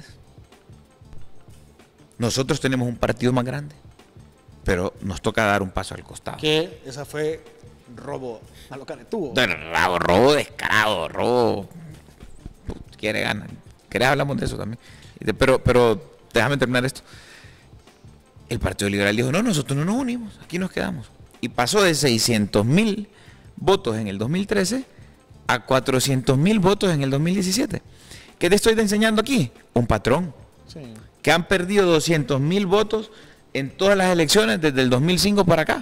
Nosotros tenemos un partido más grande, pero nos toca dar un paso al costado. Que esa fue robo a lo que tuvo. Robo descarado, robo. Quiere ganar. ¿Querés hablamos de eso también? Pero déjame terminar esto. El Partido Liberal dijo, no, nosotros no nos unimos, aquí nos quedamos. Y pasó de 600,000 votos en el 2013 a 400,000 votos en el 2017. ¿Qué te estoy enseñando aquí? Un patrón. Sí. Que han perdido 200,000 votos en todas las elecciones desde el 2005 para acá.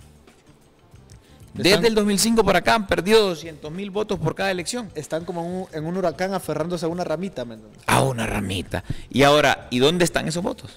Desde el 2005 para acá han perdido 200,000 votos por cada elección. Están como en un huracán aferrándose a una ramita. ¿Me entiendes? A una ramita. Y ahora, ¿y dónde están esos votos?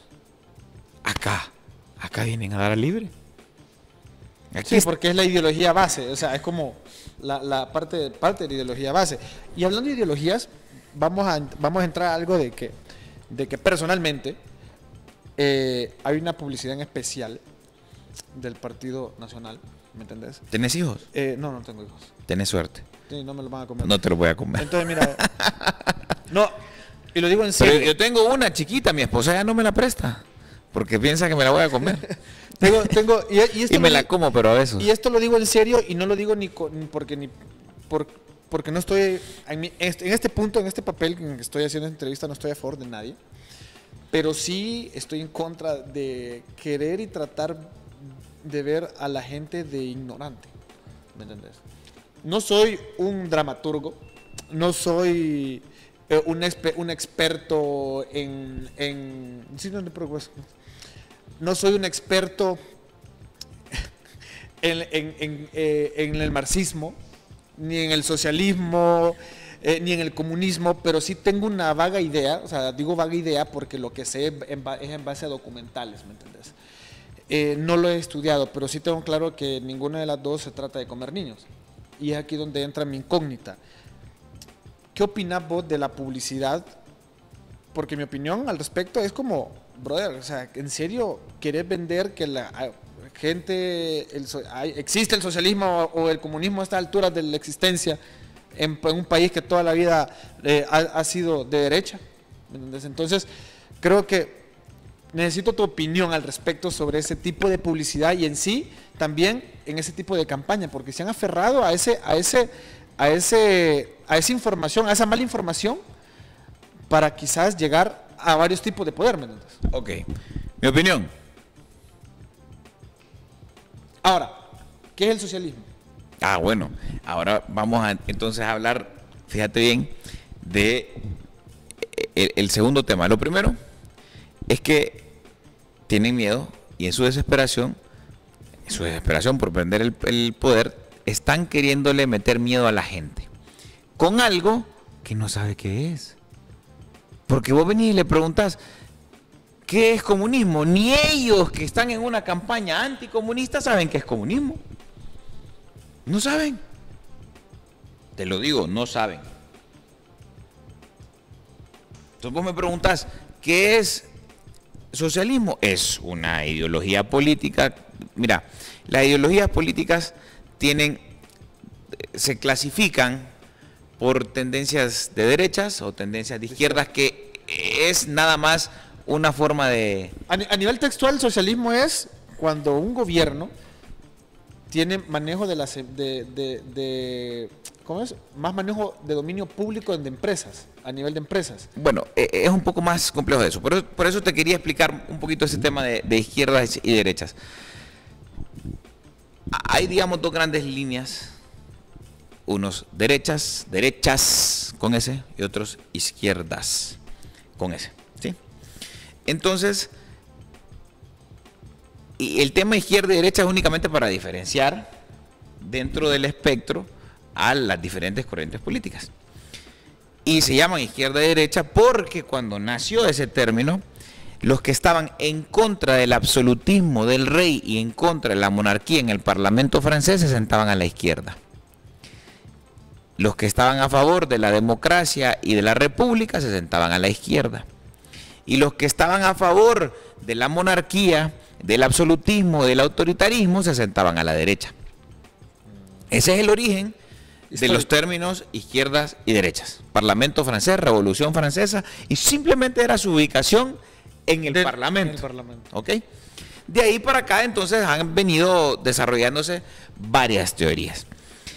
Acá vienen a dar a Libre. Aquí sí, porque es la ideología base, o sea, es como la parte de la ideología base. Y hablando de ideologías, vamos a entrar a algo de que personalmente hay una publicidad en especial del Partido Nacional, ¿me entendés? ¿Tenés hijos? No tengo hijos. Tenés suerte. Sí, no me lo van a comer. No te lo voy a comer. Entonces, mira, no, y lo digo en serio. Pero yo tengo una chiquita, mi esposa ya no me la presta, porque piensa que me la voy a comer. y me la como, pero a veces. Y esto lo digo en serio y no lo digo porque no estoy en este punto, en este papel en que estoy haciendo esta entrevista, no estoy a favor de nadie, pero sí estoy en contra de querer y tratar de ver a la gente de ignorante, ¿me entendés? No soy un dramaturgo, no soy un experto no soy un experto en el marxismo, ni en el socialismo, ni en el comunismo, pero sí tengo una vaga idea, o sea, digo vaga idea porque lo que sé es en base a documentales, ¿me entendés? No lo he estudiado, pero sí tengo claro que ninguna de las dos se trata de comer niños. Y es aquí donde entra mi incógnita. ¿Qué opinás vos de la publicidad? Porque mi opinión al respecto es como, brother, o sea, ¿en serio querés vender que la gente, existe el socialismo o el comunismo a estas alturas de la existencia en un país que toda la vida ha sido de derecha? Entonces, creo que necesito tu opinión al respecto sobre ese tipo de publicidad y en sí también en ese tipo de campaña, porque se han aferrado a esa información, a esa mala información, para quizás llegar a varios tipos de poder, ¿me entiendes? Ok, mi opinión. Ahora, ¿qué es el socialismo? Bueno, ahora vamos entonces a hablar, fíjate bien, de el segundo tema. Lo primero es que tienen miedo y en su desesperación por prender el poder, están queriéndole meter miedo a la gente con algo que no sabe qué es. Porque vos venís y le preguntás, ¿qué es comunismo? Ni ellos que están en una campaña anticomunista saben qué es comunismo. No saben. Te lo digo, no saben. Entonces vos me preguntás, ¿qué es socialismo? Es una ideología política. Mira, las ideologías políticas se clasifican por tendencias de derechas o tendencias de izquierdas, que es nada más una forma de... A nivel textual, el socialismo es cuando un gobierno tiene manejo ¿cómo es? Más manejo de dominio público de empresas, a nivel de empresas. Bueno, es un poco más complejo de eso. Por eso te quería explicar un poquito ese tema de izquierdas y derechas. Hay, digamos, dos grandes líneas. Unos derechas con S, y otros izquierdas con S, ¿sí? Entonces, y el tema izquierda y derecha es únicamente para diferenciar dentro del espectro a las diferentes corrientes políticas. Y se llaman izquierda y derecha porque cuando nació ese término, los que estaban en contra del absolutismo del rey y en contra de la monarquía en el Parlamento francés se sentaban a la izquierda. Los que estaban a favor de la democracia y de la república se sentaban a la izquierda. Y los que estaban a favor de la monarquía, del absolutismo, del autoritarismo, se sentaban a la derecha. Ese es el origen de los términos izquierdas y derechas. Parlamento francés, Revolución Francesa, y simplemente era su ubicación en el Parlamento. En el Parlamento. ¿Ok? De ahí para acá entonces han venido desarrollándose varias teorías.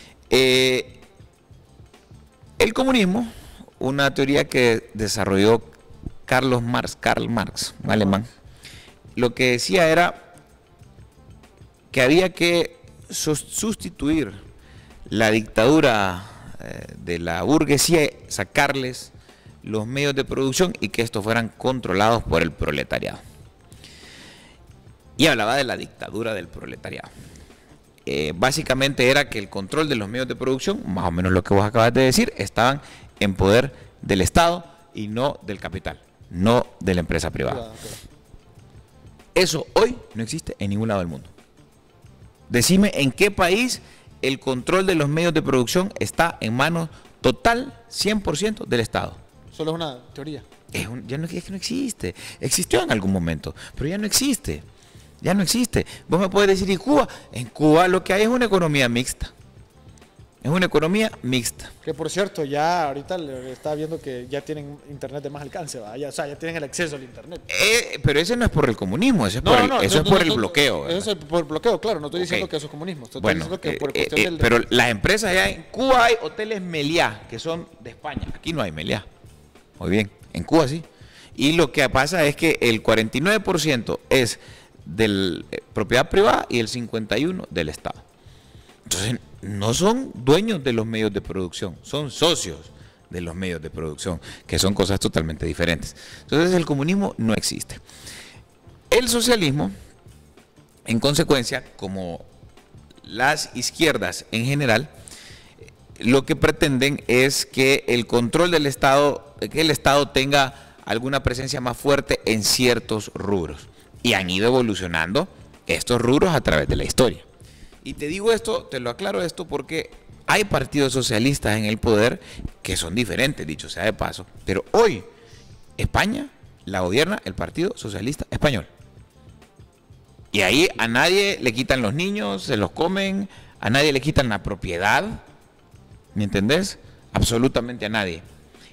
El comunismo, una teoría que desarrolló Karl Marx, un alemán, lo que decía era que había que sustituir la dictadura de la burguesía, sacarles los medios de producción y que estos fueran controlados por el proletariado. Y hablaba de la dictadura del proletariado. Básicamente era que el control de los medios de producción, más o menos lo que vos acabas de decir, estaban en poder del Estado y no del capital, no de la empresa privada. Eso hoy no existe en ningún lado del mundo. Decime en qué país el control de los medios de producción está en manos total, 100% del Estado. Solo es una teoría. Es que no existe. Existió en algún momento, pero ya no existe. Ya no existe. Vos me puedes decir, ¿y Cuba? En Cuba lo que hay es una economía mixta. Es una economía mixta. Que por cierto, ya ahorita estaba viendo que ya tienen internet de más alcance, ¿va? Ya, o sea, ya tienen el acceso al internet. Pero ese no es por el comunismo, eso es por el bloqueo. Eso es por el bloqueo, claro, no estoy diciendo que eso es comunismo. Estoy diciendo que por cuestión pero las empresas allá en Cuba hay hoteles Meliá, que son de España. Aquí no hay Meliá. Muy bien, en Cuba sí. Y lo que pasa es que el 49% es de propiedad privada y el 51% del Estado. Entonces, no son dueños de los medios de producción, son socios de los medios de producción, que son cosas totalmente diferentes. Entonces, el comunismo no existe. El socialismo, en consecuencia, como las izquierdas en general, lo que pretenden es que el control del Estado, que el Estado tenga alguna presencia más fuerte en ciertos rubros. Y han ido evolucionando estos rubros a través de la historia. Y te digo esto, te lo aclaro esto porque hay partidos socialistas en el poder que son diferentes, dicho sea de paso. Pero hoy España la gobierna el Partido Socialista Español. Y ahí a nadie le quitan los niños, se los comen, a nadie le quitan la propiedad. ¿Me entendés? Absolutamente a nadie.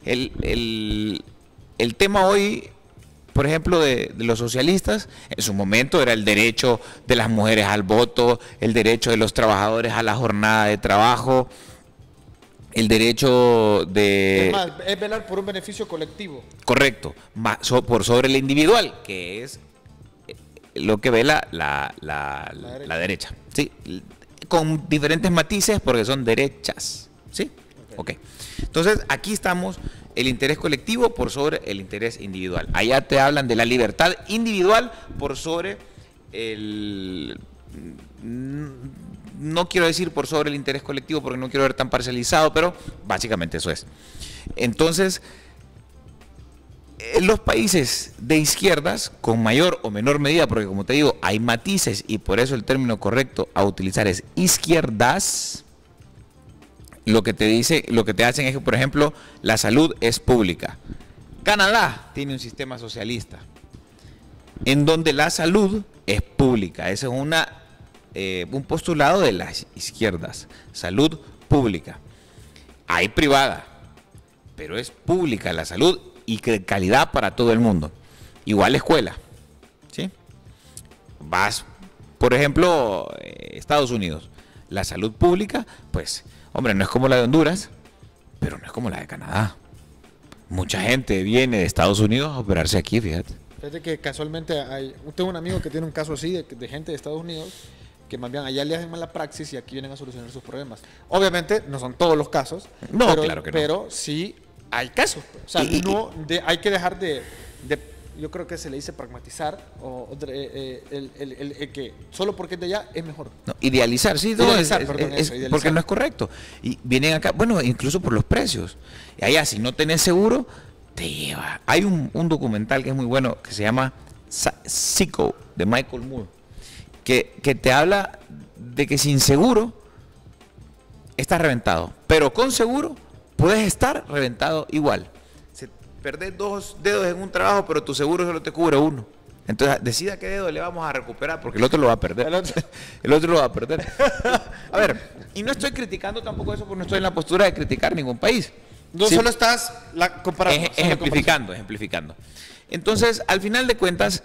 El tema hoy, por ejemplo, de los socialistas, en su momento era el derecho de las mujeres al voto, el derecho de los trabajadores a la jornada de trabajo, el derecho de... Es velar por un beneficio colectivo. Correcto, por sobre el individual, que es lo que ve la derecha. ¿Sí? Con diferentes matices porque son derechas. ¿Sí? Ok. Entonces, aquí estamos, el interés colectivo por sobre el interés individual. Allá te hablan de la libertad individual por sobre el... No quiero decir por sobre el interés colectivo porque no quiero ver tan parcializado, pero básicamente eso es. Entonces, los países de izquierdas, con mayor o menor medida, porque como te digo, hay matices y por eso el término correcto a utilizar es izquierdas, lo que te dice, lo que te hacen es que, por ejemplo, la salud es pública. Canadá tiene un sistema socialista en donde la salud es pública. Ese es un postulado de las izquierdas. Salud pública. Hay privada, pero es pública la salud y de calidad para todo el mundo. Igual escuela, ¿sí? Vas, por ejemplo, Estados Unidos. La salud pública, pues, hombre, no es como la de Honduras, pero no es como la de Canadá. Mucha gente viene de Estados Unidos a operarse aquí, fíjate. Fíjate que casualmente tengo un amigo que tiene un caso así de gente de Estados Unidos que más bien allá le hacen mala praxis y aquí vienen a solucionar sus problemas. Obviamente no son todos los casos, no, pero, claro que no. Pero sí hay casos. O sea, hay que dejar de yo creo que se le dice pragmatizar el que solo porque es de allá es mejor. No, idealizar, sí, idealizar. Porque no es correcto. Y vienen acá, bueno, incluso por los precios. Y allá, si no tenés seguro, te lleva. Hay un documental que es muy bueno que se llama Sicko, de Michael Moore, que te habla de que sin seguro estás reventado, pero con seguro puedes estar reventado igual. Perdés 2 dedos en un trabajo, pero tu seguro solo te cubre uno. Entonces, decida qué dedo le vamos a recuperar, porque el otro lo va a perder. El otro lo va a perder. A ver, y no estoy criticando tampoco eso, porque no estoy en la postura de criticar ningún país. No, sí, solo estás comparando. Ejemplificando. Entonces, al final de cuentas,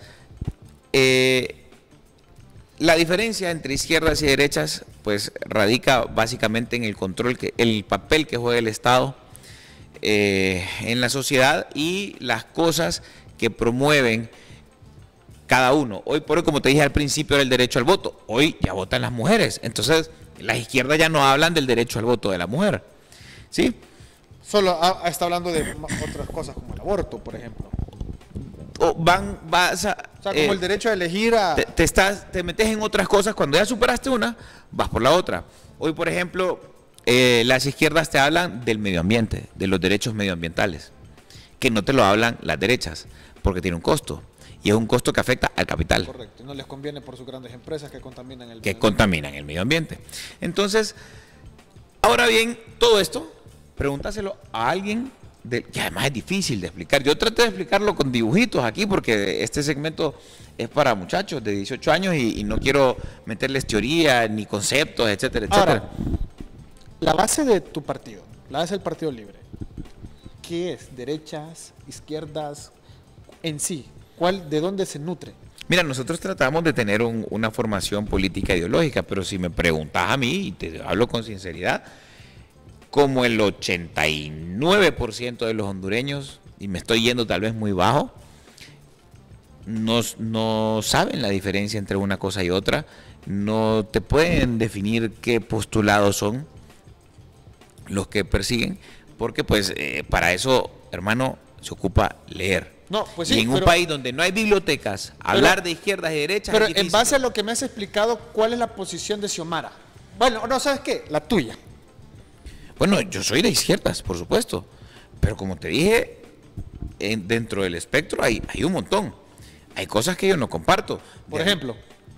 la diferencia entre izquierdas y derechas, pues radica básicamente en el control, el papel que juega el Estado en la sociedad y las cosas que promueven cada uno. Hoy por hoy, como te dije al principio, era el derecho al voto. Hoy ya votan las mujeres. Entonces, las izquierdas ya no hablan del derecho al voto de la mujer. ¿Sí? Solo está hablando de otras cosas como el aborto, por ejemplo. O sea, como el derecho a elegir a... Te metes en otras cosas. Cuando ya superaste una, vas por la otra. Hoy, por ejemplo, las izquierdas te hablan del medio ambiente, de los derechos medioambientales, que no te lo hablan las derechas, porque tiene un costo. Y es un costo que afecta al capital. Correcto. No les conviene por sus grandes empresas que contaminan el medio ambiente. Entonces, ahora bien, todo esto, pregúntaselo a alguien que además es difícil de explicar. Yo traté de explicarlo con dibujitos aquí porque este segmento es para muchachos de 18 años y no quiero meterles teoría ni conceptos, etcétera, etcétera. Ahora, la base de tu partido, la base del Partido Libre, ¿qué es? ¿Derechas, izquierdas, en sí? ¿De dónde se nutre? Mira, nosotros tratamos de tener una formación política ideológica, pero si me preguntas a mí, y te hablo con sinceridad, como el 89% de los hondureños, y me estoy yendo tal vez muy bajo, no saben la diferencia entre una cosa y otra, no te pueden definir qué postulados son los que persiguen, porque pues para eso, hermano, se ocupa leer. No, pues y sí, en un país donde no hay bibliotecas, hablar de izquierdas y derechas pero es difícil. En base a lo que me has explicado, ¿cuál es la posición de Xiomara? Bueno, no, ¿sabes qué? La tuya. Bueno, yo soy de izquierdas, por supuesto, pero como te dije, dentro del espectro hay un montón. Hay cosas que yo no comparto. Por ejemplo,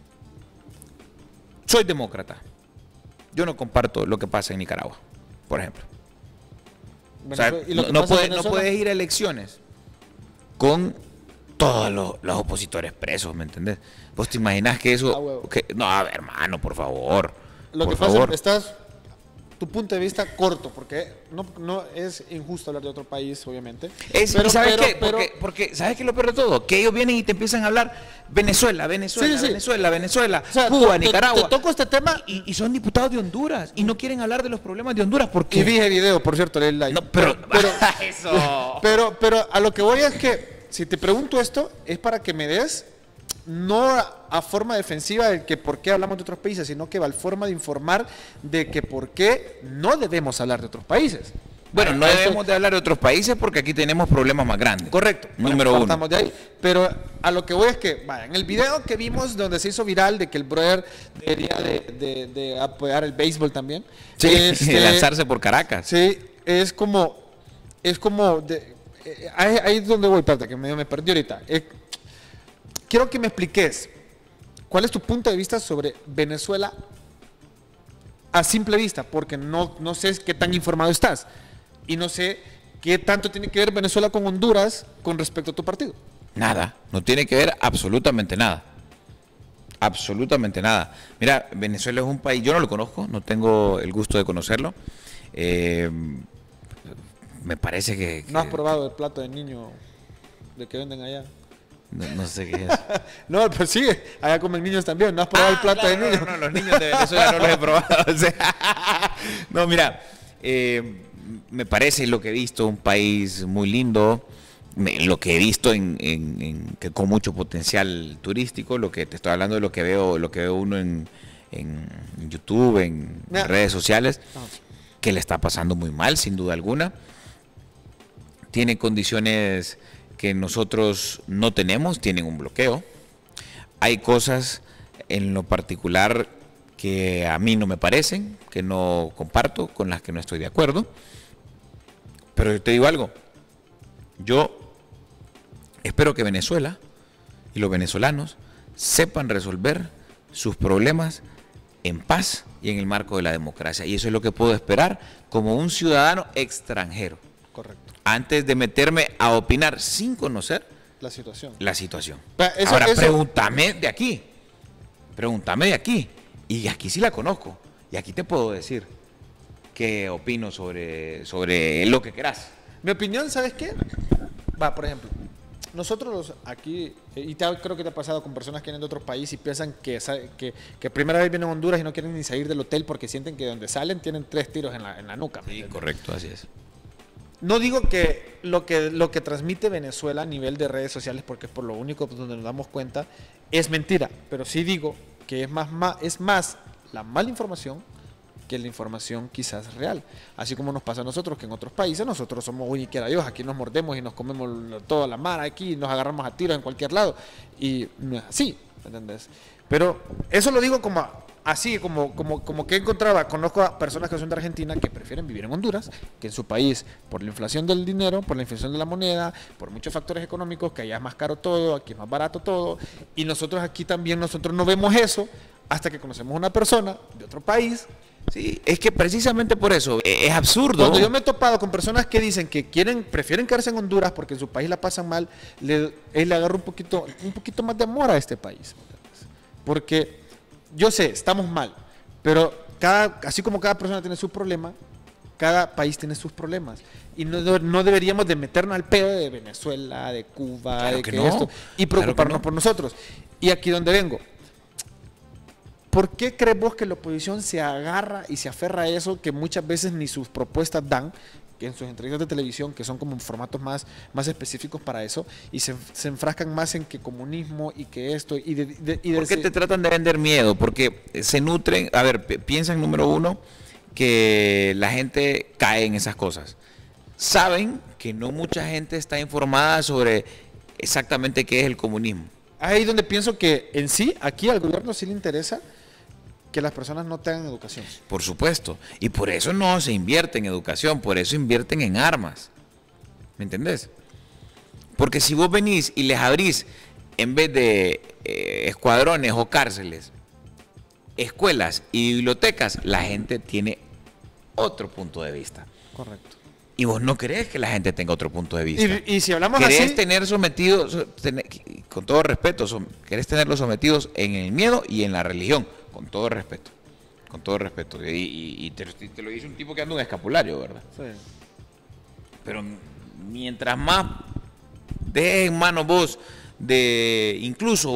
soy demócrata. Yo no comparto lo que pasa en Nicaragua, por ejemplo. O sea, no puedes ir a elecciones con todos los opositores presos, ¿me entendés? ¿Vos te imaginás que eso... no, a ver, hermano, por favor. Lo que pasa es que estás... Tu punto de vista corto, porque no es injusto hablar de otro país, obviamente. ¿Sabes qué? Porque ¿sabes qué es lo peor de todo? Que ellos vienen y te empiezan a hablar Venezuela, o sea, Cuba, Nicaragua. Te toco este tema y son diputados de Honduras y no quieren hablar de los problemas de Honduras. ¿Por Y vi el video, por cierto, leí el like. No, eso. Pero a lo que voy es que si te pregunto esto es para que me des no a forma defensiva de que por qué hablamos de otros países, sino que va a forma de informar de que por qué no debemos hablar de otros países. Bueno, no debemos de hablar de otros países porque aquí tenemos problemas más grandes. Correcto. Número uno. Estamos de ahí. Pero a lo que voy es que, vaya, en el video que vimos donde se hizo viral de que el brother debería de apoyar el béisbol también. Sí, lanzarse por Caracas. Sí, es como ahí es donde voy, espérate, que me perdí ahorita. Quiero que me expliques cuál es tu punto de vista sobre Venezuela a simple vista, porque no sé qué tan informado estás y no sé qué tanto tiene que ver Venezuela con Honduras con respecto a tu partido. Nada, no tiene que ver absolutamente nada. Absolutamente nada. Mira, Venezuela es un país, yo no lo conozco, no tengo el gusto de conocerlo. Me parece que... ¿No has probado el plato de niño de que venden allá? No sé qué es. No, pues sí, allá comen niños también. ¿No has probado el plato claro, de niño? No, los niños de Venezuela no los he probado. O sea, no, mira, me parece lo que he visto un país muy lindo, lo que he visto que con mucho potencial turístico, lo que te estoy hablando de lo que veo uno en YouTube, en redes sociales, que le está pasando muy mal, sin duda alguna. Tiene condiciones que nosotros no tenemos, tienen un bloqueo. Hay cosas en lo particular que a mí no me parecen, que no comparto, con las que no estoy de acuerdo. Pero yo te digo algo, yo espero que Venezuela y los venezolanos sepan resolver sus problemas en paz y en el marco de la democracia. Y eso es lo que puedo esperar como un ciudadano extranjero. Correcto. Antes de meterme a opinar sin conocer la situación. Ahora, pregúntame de aquí. Pregúntame de aquí. Y aquí sí la conozco. Y aquí te puedo decir qué opino sobre lo que quieras. Mi opinión, ¿sabes qué? Va, por ejemplo, nosotros aquí, creo que te ha pasado con personas que vienen de otros países y piensan que primera vez vienen a Honduras y no quieren ni salir del hotel porque sienten que donde salen tienen 3 tiros en la nuca. Sí, correcto, así es. No digo que lo que transmite Venezuela a nivel de redes sociales, porque es por lo único donde nos damos cuenta, es mentira. Pero sí digo que es más la mala información que la información quizás real. Así como nos pasa a nosotros, que en otros países nosotros somos uy, quiera Dios, aquí nos mordemos y nos comemos toda la mar aquí, y nos agarramos a tiros en cualquier lado. Y no es así, ¿entendés? Pero eso lo digo como así, como que conozco a personas que son de Argentina que prefieren vivir en Honduras, que en su país, por la inflación del dinero, por la inflación de la moneda, por muchos factores económicos, que allá es más caro todo, aquí es más barato todo, y nosotros aquí también, nosotros no vemos eso hasta que conocemos a una persona de otro país. Sí, es que precisamente por eso es absurdo. Cuando yo me he topado con personas que dicen que prefieren quedarse en Honduras porque en su país la pasan mal, le agarro un poquito más de amor a este país. Porque yo sé, estamos mal, pero así como cada persona tiene su problema, cada país tiene sus problemas. Y no deberíamos de meternos al pedo de Venezuela, de Cuba, claro de que que no. esto, y preocuparnos por nosotros. Y aquí donde vengo. ¿Por qué crees vos que la oposición se agarra y se aferra a eso que muchas veces ni sus propuestas dan, que en sus entrevistas de televisión, que son como formatos más específicos para eso, y se enfrascan más en que comunismo y que esto? ¿Por qué te tratan de vender miedo? Porque se nutren, a ver, piensan número uno, que la gente cae en esas cosas. Saben que no mucha gente está informada sobre exactamente qué es el comunismo. Ahí donde pienso que en sí, aquí al gobierno sí le interesa que las personas no tengan educación. Por supuesto. Y por eso no se invierte en educación, por eso invierten en armas. ¿Me entendés? Porque si vos venís y les abrís, en vez de escuadrones o cárceles, escuelas y bibliotecas, la gente tiene otro punto de vista. Correcto. Y vos no querés que la gente tenga otro punto de vista. Y si hablamos querés así, tener sometidos, con todo respeto, querés tenerlos sometidos en el miedo y en la religión, con todo respeto. Con todo respeto. Y te lo dice un tipo que anda un escapulario, ¿verdad? sí. Pero mientras más dejes en manos vos de incluso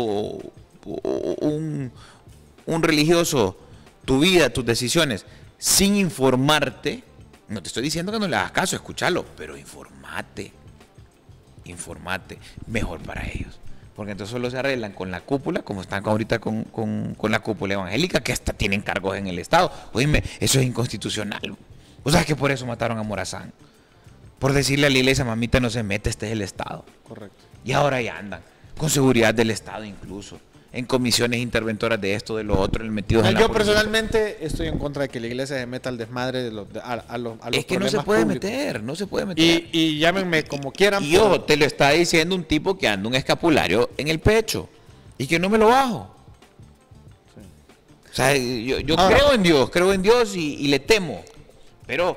un religioso tu vida, tus decisiones, sin informarte, no te estoy diciendo que no le hagas caso, escúchalo, pero informate, mejor para ellos. Porque entonces solo se arreglan con la cúpula, como están ahorita con la cúpula evangélica, que hasta tienen cargos en el Estado. Oíme, eso es inconstitucional. O sea, que por eso mataron a Morazán. Por decirle a la iglesia, mamita, no se mete, este es el Estado. Correcto. Y ahora ya andan, con seguridad del Estado incluso. en comisiones interventoras de esto, de lo otro, metidos en la Yo política. personalmente estoy en contra de que la iglesia se meta al desmadre de a los Es que no se problemas puede públicos. meter, no se puede meter. Y llámenme como quieran. Y ojo, te lo está diciendo un tipo que anda un escapulario en el pecho y que no me lo bajo. O sea, yo creo en Dios y le temo. Pero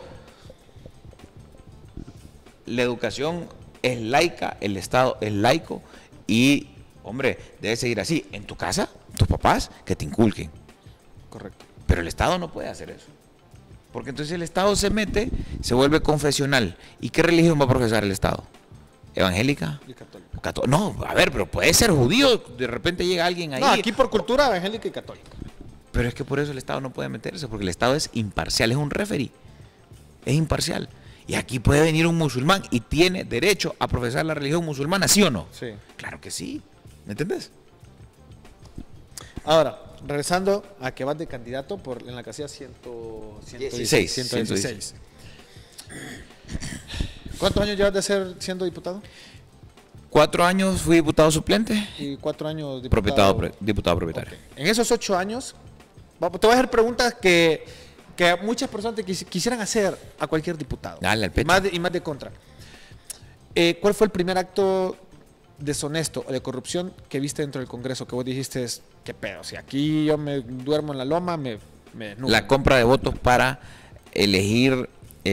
la educación es laica, el Estado es laico y, hombre, debe seguir así. En tu casa, tus papás, que te inculquen. Correcto. Pero el Estado no puede hacer eso. Porque entonces el Estado se mete, se vuelve confesional. ¿Y qué religión va a profesar el Estado? ¿Evangélica? Y católica. No, a ver, pero puede ser judío. De repente llega alguien ahí. No, aquí por cultura evangélica y católica. Pero es que por eso el Estado no puede meterse, porque el Estado es imparcial, es un referee. Es imparcial. Y aquí puede venir un musulmán y tiene derecho a profesar la religión musulmana, ¿sí o no? Sí. Claro que sí. ¿Me entiendes? Ahora, regresando a que vas de candidato en la casilla 116. ¿Cuántos años llevas de siendo diputado? 4 años fui diputado suplente, Y 4 años diputado. diputado propietario. Ok. En esos 8 años, te voy a hacer preguntas que muchas personas te quisieran hacer a cualquier diputado. Dale al pecho. Y más de contra. ¿Cuál fue el primer acto deshonesto o de corrupción que viste dentro del Congreso? Que vos dijiste, qué pedo, si aquí yo me duermo en la loma, me desnudo. La compra de votos para elegir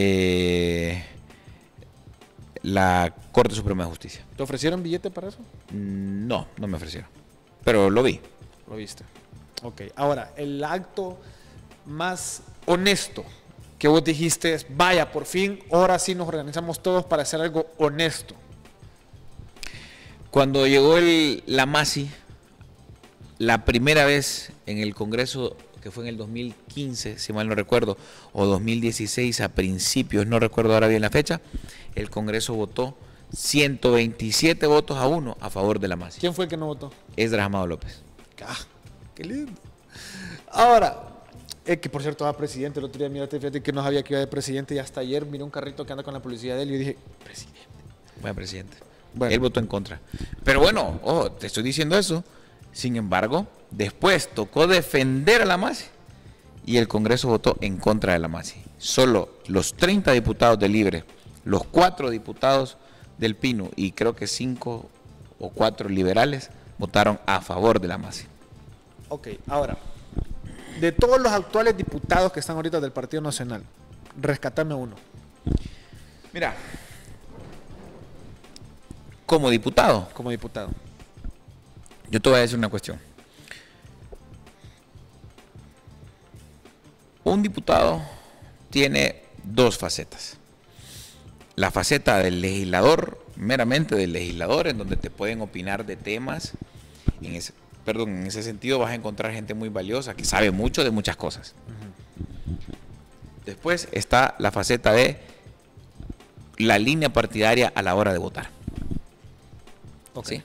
la Corte Suprema de Justicia. ¿Te ofrecieron billete para eso? No, no me ofrecieron. Pero lo vi. Lo viste. Ok, ahora, el acto más honesto que vos dijiste es, vaya, por fin, ahora sí nos organizamos todos para hacer algo honesto. Cuando llegó la MASI, la primera vez en el Congreso, que fue en el 2015, si mal no recuerdo, o 2016 a principios, no recuerdo ahora bien la fecha, el Congreso votó 127 votos a 1 a favor de la MASI. ¿Quién fue el que no votó? Esdras Amado López. Ah, qué lindo. Ahora, que por cierto, presidente, el otro día, mírate, fíjate que no sabía que iba de presidente y hasta ayer miré un carrito que anda con la publicidad de él y yo dije, presidente. Buen presidente. Bueno. Él votó en contra. Pero bueno, ojo, te estoy diciendo eso. Sin embargo, después tocó defender a la MASI y el Congreso votó en contra de la MASI. Solo los 30 diputados del Libre, los 4 diputados del Pino y creo que 5 o 4 liberales votaron a favor de la MASI. Ok, ahora, de todos los actuales diputados que están ahorita del Partido Nacional, rescatame uno. Mira, como diputado, Como diputado. yo te voy a decir una cuestión. Un diputado tiene 2 facetas. La faceta del legislador, meramente del legislador, en donde te pueden opinar de temas. En ese sentido vas a encontrar gente muy valiosa que sabe mucho de muchas cosas. Después está la faceta de la línea partidaria a la hora de votar. Ok. ¿Sí?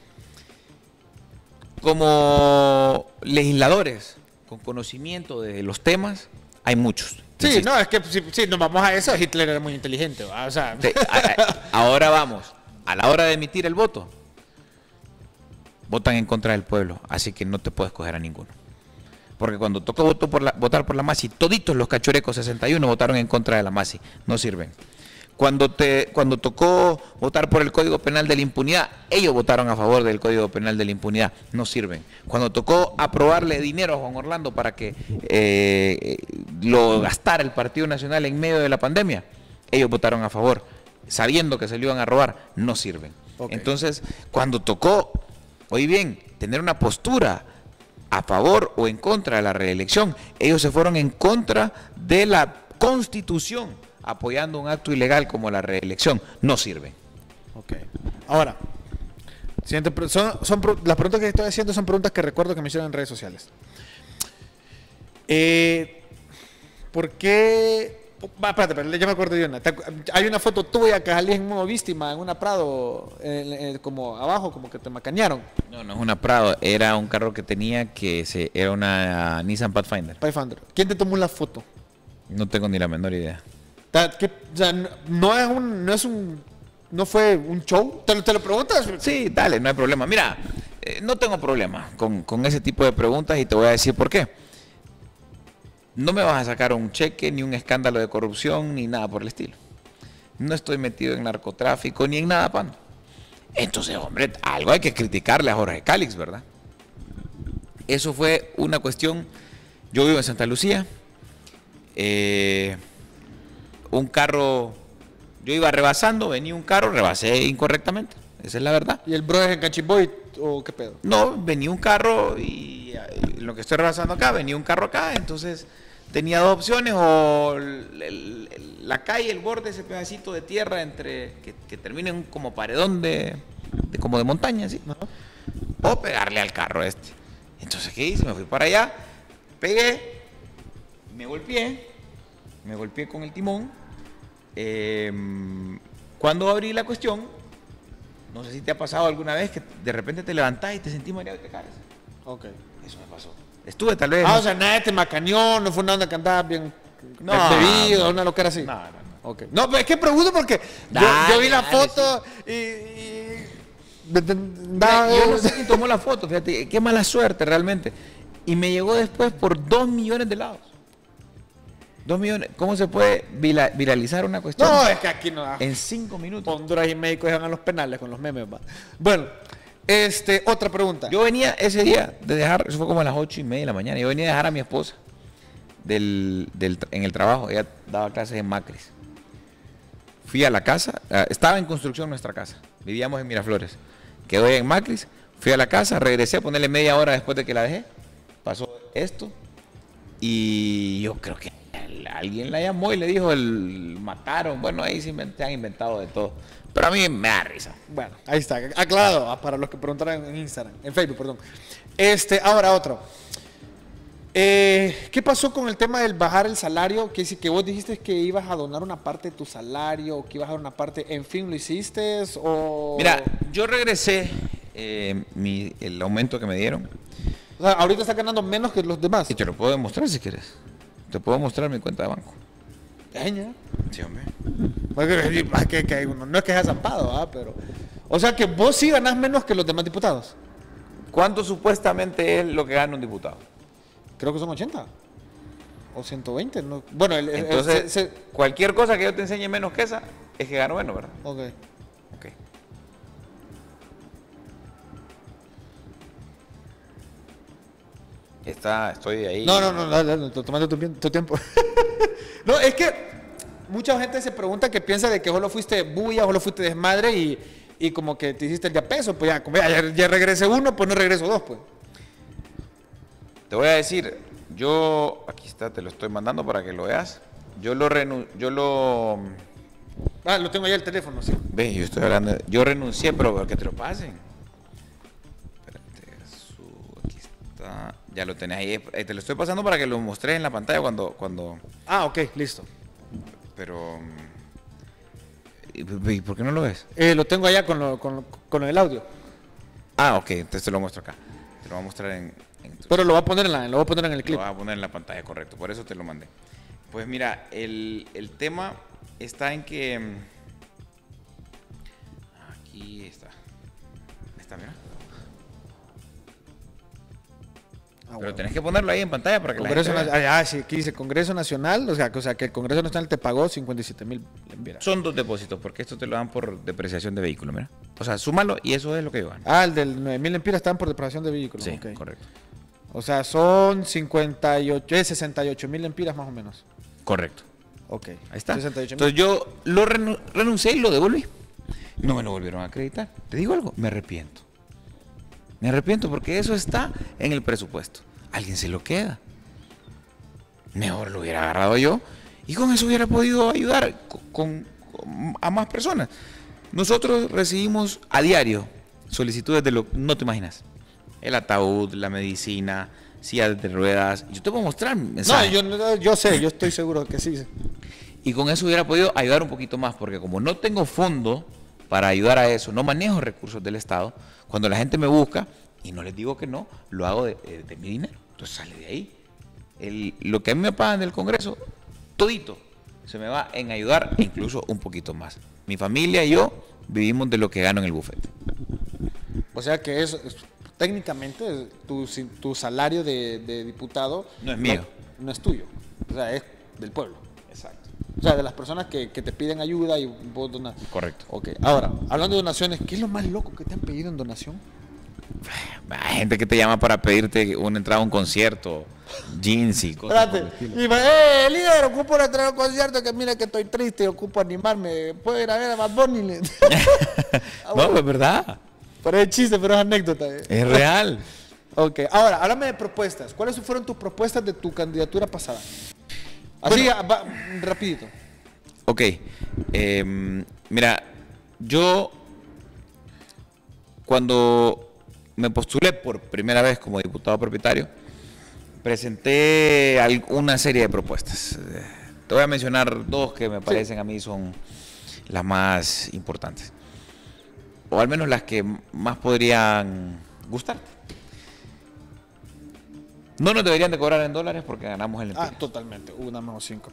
Como legisladores con conocimiento de los temas, hay muchos. Sí, Insisto. no, es que si nos vamos a eso, Hitler era muy inteligente, ¿va? O sea, Sí, ahora vamos, a la hora de emitir el voto, votan en contra del pueblo, así que no te puedes coger a ninguno. Porque cuando tocó votar por la MASI, toditos los cachurecos 61 votaron en contra de la MASI, no sirven. Cuando tocó votar por el Código Penal de la Impunidad, ellos votaron a favor del Código Penal de la Impunidad, no sirven. Cuando tocó aprobarle dinero a Juan Orlando para que lo gastara el Partido Nacional en medio de la pandemia, ellos votaron a favor, sabiendo que se lo iban a robar, no sirven. Okay. Entonces, cuando tocó, oye bien, tener una postura a favor o en contra de la reelección, ellos se fueron en contra de la Constitución, apoyando un acto ilegal como la reelección, no sirve. ok. Ahora, las preguntas que estoy haciendo son preguntas que recuerdo que me hicieron en redes sociales. ¿Por qué? Espérate, ya me acuerdo de una. Hay una foto tuya que salís en modo víctima en una Prado, como abajo, como que te macanearon. No, no es una Prado, era un carro que tenía era una Nissan Pathfinder. Pathfinder. ¿Quién te tomó la foto? No tengo ni la menor idea. O sea, no fue un show. ¿Te lo preguntas? Sí, dale, no hay problema. Mira, no tengo problema con ese tipo de preguntas y te voy a decir por qué. No me vas a sacar un cheque, ni un escándalo de corrupción, ni nada por el estilo. No estoy metido en narcotráfico, ni en nada, pan. Entonces, hombre, algo hay que criticarle a Jorge Calix, ¿verdad? Eso fue una cuestión. Yo vivo en Santa Lucía. Un carro, yo iba rebasando, venía un carro, rebasé incorrectamente. Esa es la verdad. ¿Y el brother en Cachiboy o qué pedo? No, venía un carro y lo que estoy rebasando acá, venía un carro acá, entonces tenía dos opciones, o la calle, el borde, ese pedacito de tierra entre que termina en como paredón como de montaña, ¿sí? ¿No? O pegarle al carro este. Entonces, ¿qué hice? Me fui para allá, pegué, me golpeé con el timón. Cuando abrí la cuestión, no sé si te ha pasado alguna vez que de repente te levantás y te sentís mareado y te caes. Ok. Eso me pasó. Estuve tal vez. O sea, nadie te macaneó, no fue una onda que andabas bien bebido, una locura así. No. Okay. No, pero es que pregunto porque yo vi la foto y mira, yo no sé quién tomó la foto, fíjate, qué mala suerte realmente. Y me llegó después por 2 millones de lados. 2 millones. ¿Cómo se puede viralizar una cuestión? No, es que aquí no da. En 5 minutos. Honduras y México dejan a los penales con los memes, va. Bueno, otra pregunta. Yo venía ese día de dejar, eso fue como a las 8:30 de la mañana. Yo venía a dejar a mi esposa en el trabajo. Ella daba clases en Macris. Fui a la casa, estaba en construcción nuestra casa. Vivíamos en Miraflores. Quedó en Macris. Fui a la casa, regresé a ponerle media hora después de que la dejé. Pasó esto. Y yo creo que alguien la llamó y le dijo, mataron. Bueno, ahí sí se han inventado de todo. Pero a mí me da risa. Bueno, ahí está, aclarado para los que preguntaron en Instagram, en Facebook, perdón. Ahora otro. ¿Qué pasó con el tema del bajar el salario? Que vos dijiste que ibas a donar una parte de tu salario, o que ibas a dar una parte, en fin, ¿lo hiciste? O... Mira, yo regresé el aumento que me dieron. O sea, ahorita está ganando menos que los demás. Y te lo puedo demostrar si quieres. Te puedo mostrar mi cuenta de banco. Sí, hombre. No es que seas zampado, pero... O sea que vos sí ganás menos que los demás diputados. ¿Cuánto supuestamente es lo que gana un diputado? Creo que son 80. O 120. No. Bueno, entonces, cualquier cosa que yo te enseñe menos que esa, es que gano menos, ¿verdad? Ok. Estoy ahí. No, tomando tu tiempo. No, es que mucha gente se pregunta que piensa de que solo fuiste bulla, solo fuiste desmadre y como que te hiciste el día peso, pues ya regresé uno, pues no regreso dos, pues. Te voy a decir, aquí está, te lo estoy mandando para que lo veas. Lo tengo allá el teléfono, sí. Ve, yo estoy hablando, yo renuncié, pero que te lo pasen. Aquí está, ya lo tenés ahí, te lo estoy pasando para que lo mostres en la pantalla cuando... Ah, ok, listo. Pero... ¿Y por qué no lo ves? Lo tengo allá con el audio. Ah, ok, entonces te lo muestro acá. Te lo voy a mostrar pero lo voy a poner en el clip. Lo voy a poner en la pantalla, correcto. Por eso te lo mandé. Pues mira, el tema está en que... Aquí está. Está, mira. Pero tenés que ponerlo ahí en pantalla para que Congreso la gente vea. Sí, aquí dice Congreso Nacional, o sea que el Congreso Nacional te pagó 57,000 lempiras. Son 2 depósitos, porque esto te lo dan por depreciación de vehículo, mira. O sea, súmalo y eso es lo que yo gano. El del 9,000 lempiras estaban por depreciación de vehículo. Sí, okay. Correcto. O sea, son 68,000 lempiras más o menos. Correcto. Ok. Ahí está. 68,000. Entonces yo lo renuncié y lo devolví. No me lo volvieron a acreditar. Te digo algo, me arrepiento. Me arrepiento porque eso está en el presupuesto. Alguien se lo queda. Mejor lo hubiera agarrado yo y con eso hubiera podido ayudar a más personas. Nosotros recibimos a diario solicitudes de no te imaginas. El ataúd, la medicina, sillas de ruedas. Yo te puedo mostrar mensajes. No, yo sé, yo estoy seguro que sí. Y con eso hubiera podido ayudar un poquito más, porque como no tengo fondo para ayudar a eso, no manejo recursos del Estado, cuando la gente me busca, y no les digo que no, lo hago de mi dinero. Entonces sale de ahí. Lo que a mí me pagan del Congreso, todito, se me va en ayudar incluso un poquito más. Mi familia y yo vivimos de lo que gano en el bufete. O sea que eso... técnicamente tu salario de diputado No es mío. No es tuyo, o sea, es del pueblo. Exacto. O sea, de las personas que te piden ayuda y vos donas. Correcto. Ok, ahora, hablando de donaciones, ¿qué es lo más loco que te han pedido en donación? Hay gente que te llama para pedirte una entrada a un concierto, jeans y cosas por el Espérate, estilo. y me, líder, ocupo una entrada a un concierto que mira que estoy triste, ocupo animarme, puedo ir a ver a Bad Bunny. No, pues es verdad. Pero es chiste, pero es anécdota. Es real. Ok, ahora, háblame de propuestas. ¿Cuáles fueron tus propuestas de tu candidatura pasada? Así, rapidito. Ok. Mira, yo cuando me postulé por primera vez como diputado propietario, presenté una serie de propuestas. Te voy a mencionar dos que me parecen a mí son las más importantes. O al menos las que más podrían gustarte. No nos deberían de cobrar en dólares porque ganamos en lempiras. Totalmente. Una menos 5.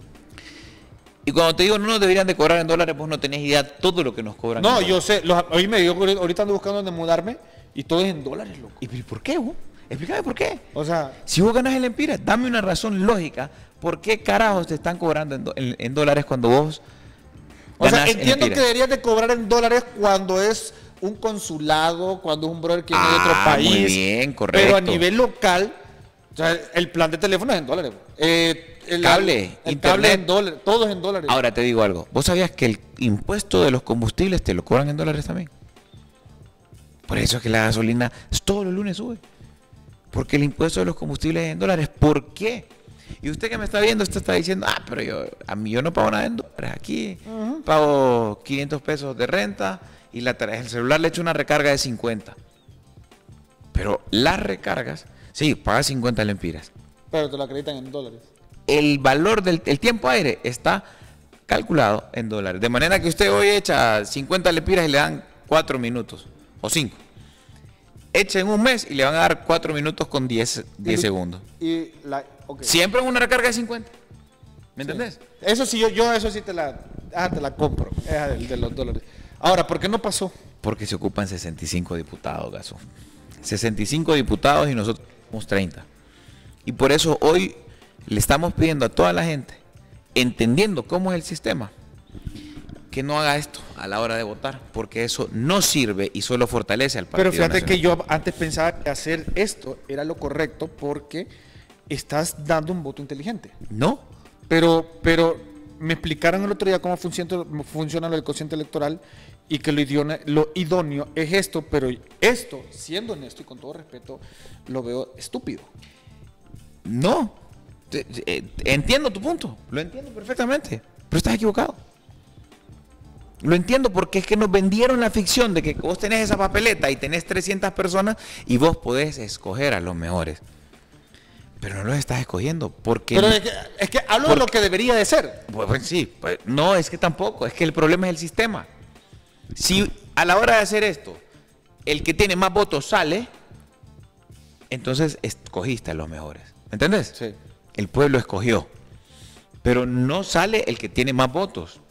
Y cuando te digo no nos deberían de cobrar en dólares, vos no tenés idea todo lo que nos cobran. No, en yo dólares. sé. Oíme, yo ahorita ando buscando dónde mudarme y todo es en dólares, loco. ¿Y por qué, vos? Explícame por qué. O sea, Si vos ganas en lempiras, dame una razón lógica por qué carajos te están cobrando en dólares cuando vos ganás en entiendo que lempiras. deberías de cobrar en dólares cuando es un consulado, cuando es un brother que viene de otro país. Muy bien, correcto. Pero a nivel local, o sea, el plan de teléfono es en dólares. El Cable, el internet. cable en dólares, todo es en dólares. Ahora te digo algo. ¿Vos sabías que el impuesto de los combustibles te lo cobran en dólares también? Por eso es que la gasolina todos los lunes sube. Porque el impuesto de los combustibles es en dólares. ¿Por qué? Y usted que me está viendo, usted está diciendo, pero yo no pago nada en dólares. Aquí pago 500 pesos de renta y el celular le echo una recarga de 50. Pero las recargas, sí, paga 50 lempiras. Pero te lo acreditan en dólares. El valor del tiempo aire está calculado en dólares. De manera que usted hoy echa 50 lempiras y le dan 4 minutos o 5. Echa en un mes y le van a dar 4 minutos con 10 segundos. Okay. Siempre en una recarga de 50. ¿Me entendés? Eso sí, yo eso sí te la compro. Esa de los dólares. Ahora, ¿por qué no pasó? Porque se ocupan 65 diputados, Gaso. 65 diputados y nosotros somos 30. Y por eso hoy le estamos pidiendo a toda la gente, entendiendo cómo es el sistema, que no haga esto a la hora de votar, porque eso no sirve y solo fortalece al partido. Pero fíjate nacional. que yo antes pensaba que hacer esto era lo correcto porque estás dando un voto inteligente. No. Pero me explicaron el otro día cómo funciona el cociente electoral y que lo idóneo es esto, pero esto, siendo honesto y con todo respeto, lo veo estúpido. No. Entiendo tu punto, lo entiendo perfectamente, pero estás equivocado. Lo entiendo porque es que nos vendieron la ficción de que vos tenés esa papeleta y tenés 300 personas y vos podés escoger a los mejores. Pero no los estás escogiendo porque... Pero es que hablo de lo que debería de ser. Pues sí, no, es que tampoco, es que el problema es el sistema. Si a la hora de hacer esto, el que tiene más votos sale, entonces escogiste a los mejores. ¿Me entendés? Sí. El pueblo escogió, pero no sale el que tiene más votos.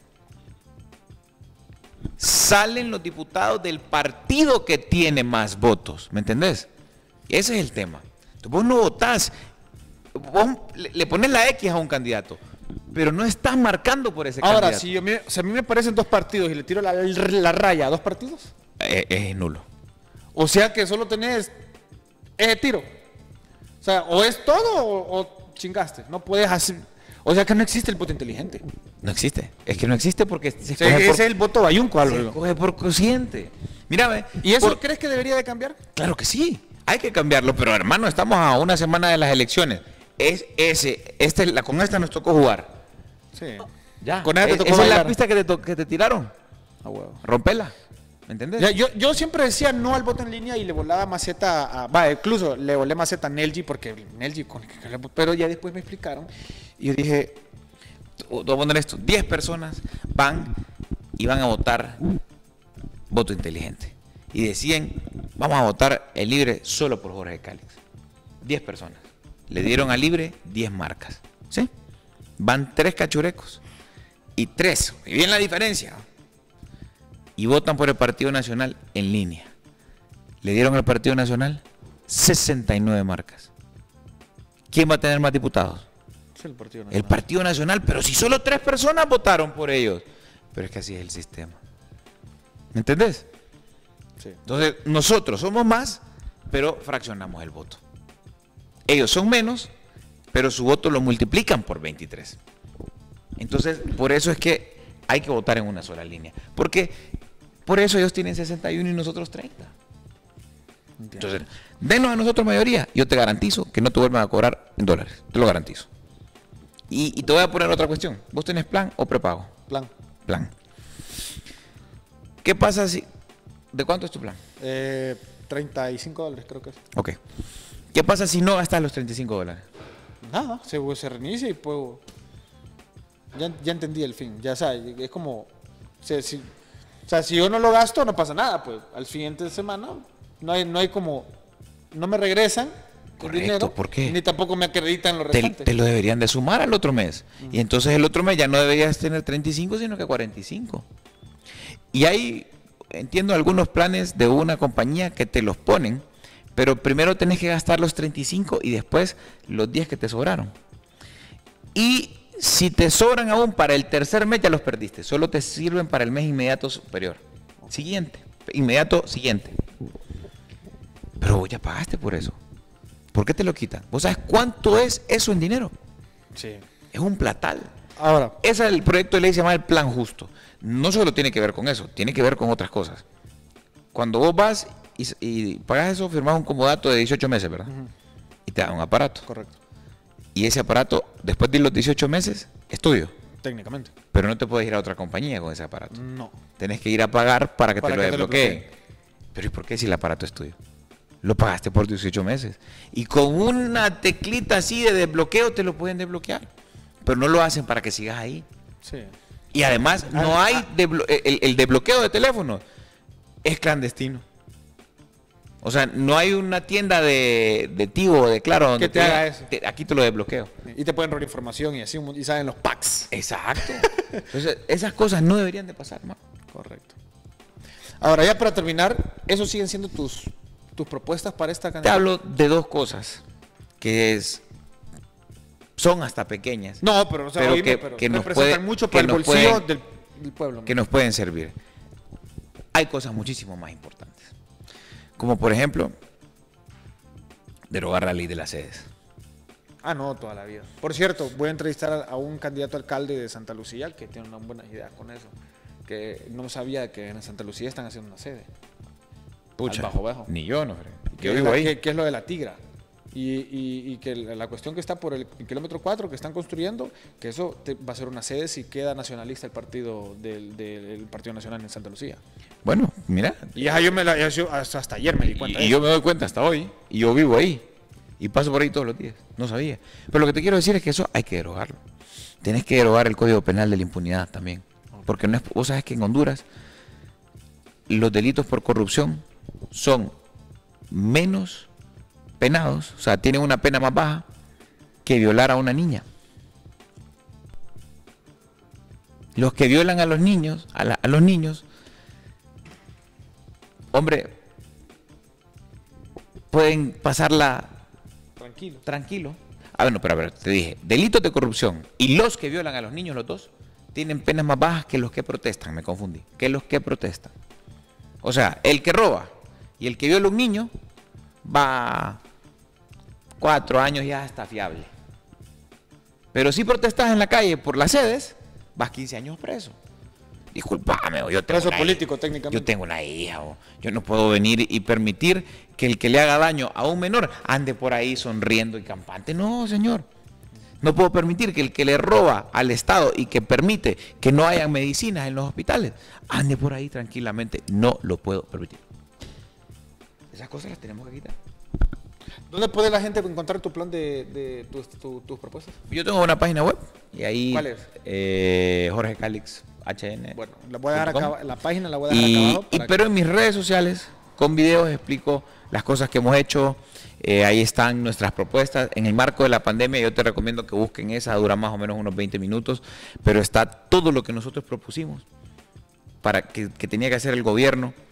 Salen los diputados del partido que tiene más votos, ¿me entendés? Ese es el tema. Entonces, vos no votás, vos le pones la X a un candidato, pero no estás marcando por ese Ahora, candidato. si a mí me parecen 2 partidos y le tiro la raya a 2 partidos, Es nulo. o sea que solo tenés ese tiro. O sea, o es todo o chingaste. No puedes hacer. O sea que no existe el voto inteligente. No existe. Es que no existe porque se O sea, escoge ese es el voto bayunco, se Álvaro. escoge por cociente. Mira, ve. ¿Y eso crees que debería de cambiar? Claro que sí. Hay que cambiarlo, pero hermano, estamos a una semana de las elecciones. Con esta nos tocó jugar. Sí. Ya. Con esa te tocó esa es la bailar. pista que te tiraron. Ah, huevo. Rompela. ¿Me entendés? Ya, yo siempre decía no al voto en línea y le volaba maceta incluso le volé maceta a Nelji porque Nelji pero ya después me explicaron y yo dije, Te voy a poner esto. 10 personas van y van a votar voto inteligente. Y deciden, vamos a votar el Libre solo por Jorge Cálix. 10 personas. Le dieron al Libre 10 marcas. ¿Sí? Van 3 cachurecos. Y 3. Y bien la diferencia. Y votan por el Partido Nacional en línea. Le dieron al Partido Nacional 69 marcas. ¿Quién va a tener más diputados? Sí, el Partido Nacional. El Partido Nacional, pero si solo 3 personas votaron por ellos. Pero es que así es el sistema. ¿Me entendés? Sí. Entonces, nosotros somos más, pero fraccionamos el voto. Ellos son menos, pero su voto lo multiplican por 23. Entonces, por eso es que hay que votar en una sola línea. Porque por eso ellos tienen 61 y nosotros 30. Entonces, denos a nosotros mayoría. Yo te garantizo que no te vuelvan a cobrar en dólares. Te lo garantizo. Y te voy a poner otra cuestión. ¿Vos tenés plan o prepago? Plan. Plan. ¿Qué pasa si... ¿De cuánto es tu plan? $35 creo que es. Ok. ¿Qué pasa si no gastas los $35? Nada, se reinicia y puedo... Ya entendí el fin. Ya sabes, es como... si yo no lo gasto, no pasa nada. Pues al siguiente semana no hay como... No me regresan el dinero. ¿Por qué? Ni tampoco me acreditan los restantes. Te lo deberían de sumar al otro mes. Y entonces el otro mes ya no deberías tener 35, sino que 45. Y hay, entiendo, algunos planes de una compañía que te los ponen, pero primero tenés que gastar los 35 y después los 10 que te sobraron. Y si te sobran aún para el tercer mes, ya los perdiste. Solo te sirven para el mes inmediato superior. Siguiente. Inmediato siguiente. Pero vos ya pagaste por eso. ¿Por qué te lo quitan? ¿Vos sabes cuánto es eso en dinero? Sí. Es un platal. Ahora. Ese es el proyecto de ley, se llama el Plan Justo. No solo tiene que ver con eso, tiene que ver con otras cosas. Cuando vos vas y pagas eso, firmás un comodato de 18 meses, ¿verdad? Y te dan un aparato. Correcto. Y ese aparato, después de los 18 meses, es tuyo. Técnicamente. Pero no te puedes ir a otra compañía con ese aparato. No. Tenés que ir a pagar para que te lo desbloqueen. Pero ¿y por qué si el aparato es tuyo? Lo pagaste por 18 meses. Y con una teclita así de desbloqueo te lo pueden desbloquear. Pero no lo hacen para que sigas ahí. Sí. Y además no hay el desbloqueo de teléfono. Es clandestino. O sea, no hay una tienda de Tigo o de Claro donde que te haga eso. Aquí te lo desbloqueo. Y te pueden robar información y así, y saben los packs. Exacto. Entonces, esas cosas no deberían de pasar, ¿no? Correcto. Ahora, ya para terminar, ¿esos siguen siendo tus propuestas para esta Te candidatura? hablo de dos cosas que son hasta pequeñas. No, pero, o sea, que nos representan mucho para el bolsillo del pueblo. Que nos pueden servir. Hay cosas muchísimo más importantes. Como por ejemplo, derogar la ley de las sedes. Ah, no, toda la vida. Por cierto, voy a entrevistar a un candidato a alcalde de Santa Lucía que tiene una buena idea con eso. Que no sabía que en Santa Lucía están haciendo una sede. Pucha, al Bajo. ni yo, no, yo vivo ahí. Que es lo de la Tigra. Y que la cuestión que está por el kilómetro 4 que están construyendo, que eso va a ser una sede si queda nacionalista el partido del Partido Nacional en Santa Lucía. Bueno, mira. Y ya hasta ayer me di cuenta. Y yo me doy cuenta hasta hoy. Y yo vivo ahí. Y paso por ahí todos los días. No sabía. Pero lo que te quiero decir es que eso hay que derogarlo. Tienes que derogar el Código Penal de la impunidad también. Porque no es, vos sabes que en Honduras los delitos por corrupción son menos penados, o sea, tienen una pena más baja que violar a una niña. Los que violan a los niños, a los niños, hombre, pueden pasarla tranquilo. Ah, bueno, pero a ver, te dije, delitos de corrupción y los que violan a los niños, los dos, tienen penas más bajas que los que protestan, me confundí, que los que protestan. O sea, el que roba y el que viola a un niño va 4 años, ya está fiable. Pero si protestas en la calle por las sedes, vas 15 años preso. Disculpame, yo tengo preso político técnicamente. Yo tengo una hija, yo no puedo venir y permitir que el que le haga daño a un menor ande por ahí sonriendo y campante. No, señor. No puedo permitir que el que le roba al Estado y que permite que no haya medicinas en los hospitales, ande por ahí tranquilamente. No lo puedo permitir. Esas cosas las tenemos que quitar. ¿Dónde puede la gente encontrar tu plan de tus propuestas? Yo tengo una página web y ahí ¿cuál es? Jorge Calix HN. Bueno, la voy a dejar acá, la página la voy a dejar acá abajo. Pero en mis redes sociales, con videos, explico las cosas que hemos hecho. Ahí están nuestras propuestas. En el marco de la pandemia yo te recomiendo que busquen esa, dura más o menos unos 20 minutos, pero está todo lo que nosotros propusimos para que tenía que hacer el gobierno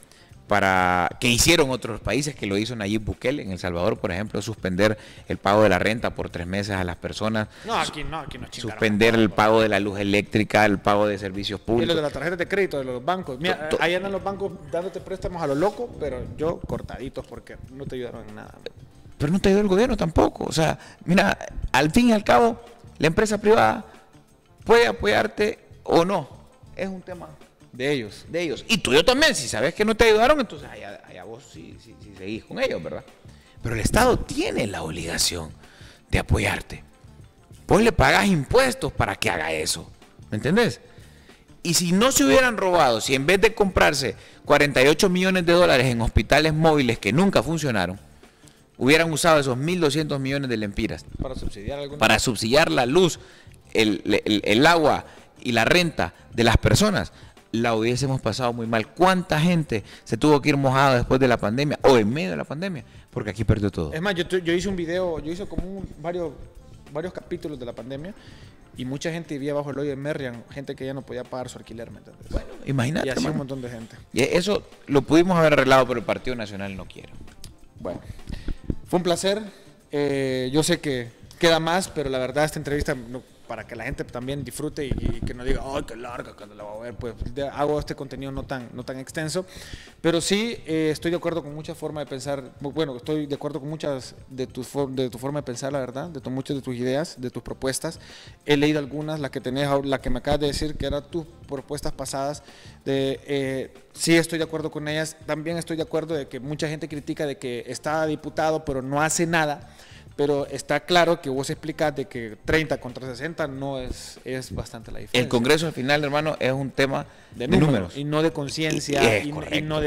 que hicieron otros países, que lo hizo Nayib Bukele en El Salvador, por ejemplo, suspender el pago de la renta por 3 meses a las personas. Aquí no chingaron. Suspender el pago de la luz eléctrica, el pago de servicios Y públicos. lo de las tarjetas de crédito de los bancos. Mira, ahí andan los bancos dándote préstamos a lo loco, pero yo cortaditos porque no te ayudaron en nada. Pero no te ayudó el gobierno tampoco. O sea, mira, al fin y al cabo, la empresa privada puede apoyarte o no. Es un tema De ellos. Y tuyo también. Si sabes que no te ayudaron, entonces allá vos sí seguís con ellos, ¿verdad? Pero el Estado tiene la obligación de apoyarte. Vos le pagás impuestos para que haga eso. ¿Me entendés? Y si no se hubieran robado, si en vez de comprarse 48 millones de dólares en hospitales móviles que nunca funcionaron, hubieran usado esos 1.200 millones de lempiras para subsidiar la luz, el agua y la renta de las personas, la hubiésemos pasado muy mal. ¿Cuánta gente se tuvo que ir mojada después de la pandemia o en medio de la pandemia? Porque aquí perdió todo. Es más, yo hice un video, yo hice como varios capítulos de la pandemia y mucha gente vivía bajo el hoyo de Merriam, gente que ya no podía pagar su alquiler, ¿me entiendes? Bueno, imagínate. Y así un montón de gente. Y eso lo pudimos haber arreglado, pero el Partido Nacional no quiere. Bueno, fue un placer. Yo sé que queda más, pero la verdad esta entrevista, para que la gente también disfrute y que no diga, ¡ay, qué larga cuando la voy a ver! Pues hago este contenido no tan extenso, pero sí estoy de acuerdo con muchas formas de pensar. Bueno, estoy de acuerdo con muchas de tu forma de pensar, la verdad, muchas de tus ideas, de tus propuestas. He leído algunas, la que me acabas de decir, que eran tus propuestas pasadas. Sí estoy de acuerdo con ellas. También estoy de acuerdo de que mucha gente critica de que está diputado, pero no hace nada. Pero está claro que vos explicás de que 30 contra 60 no es bastante la diferencia. El Congreso al final, hermano, es un tema de números. Y no de conciencia y no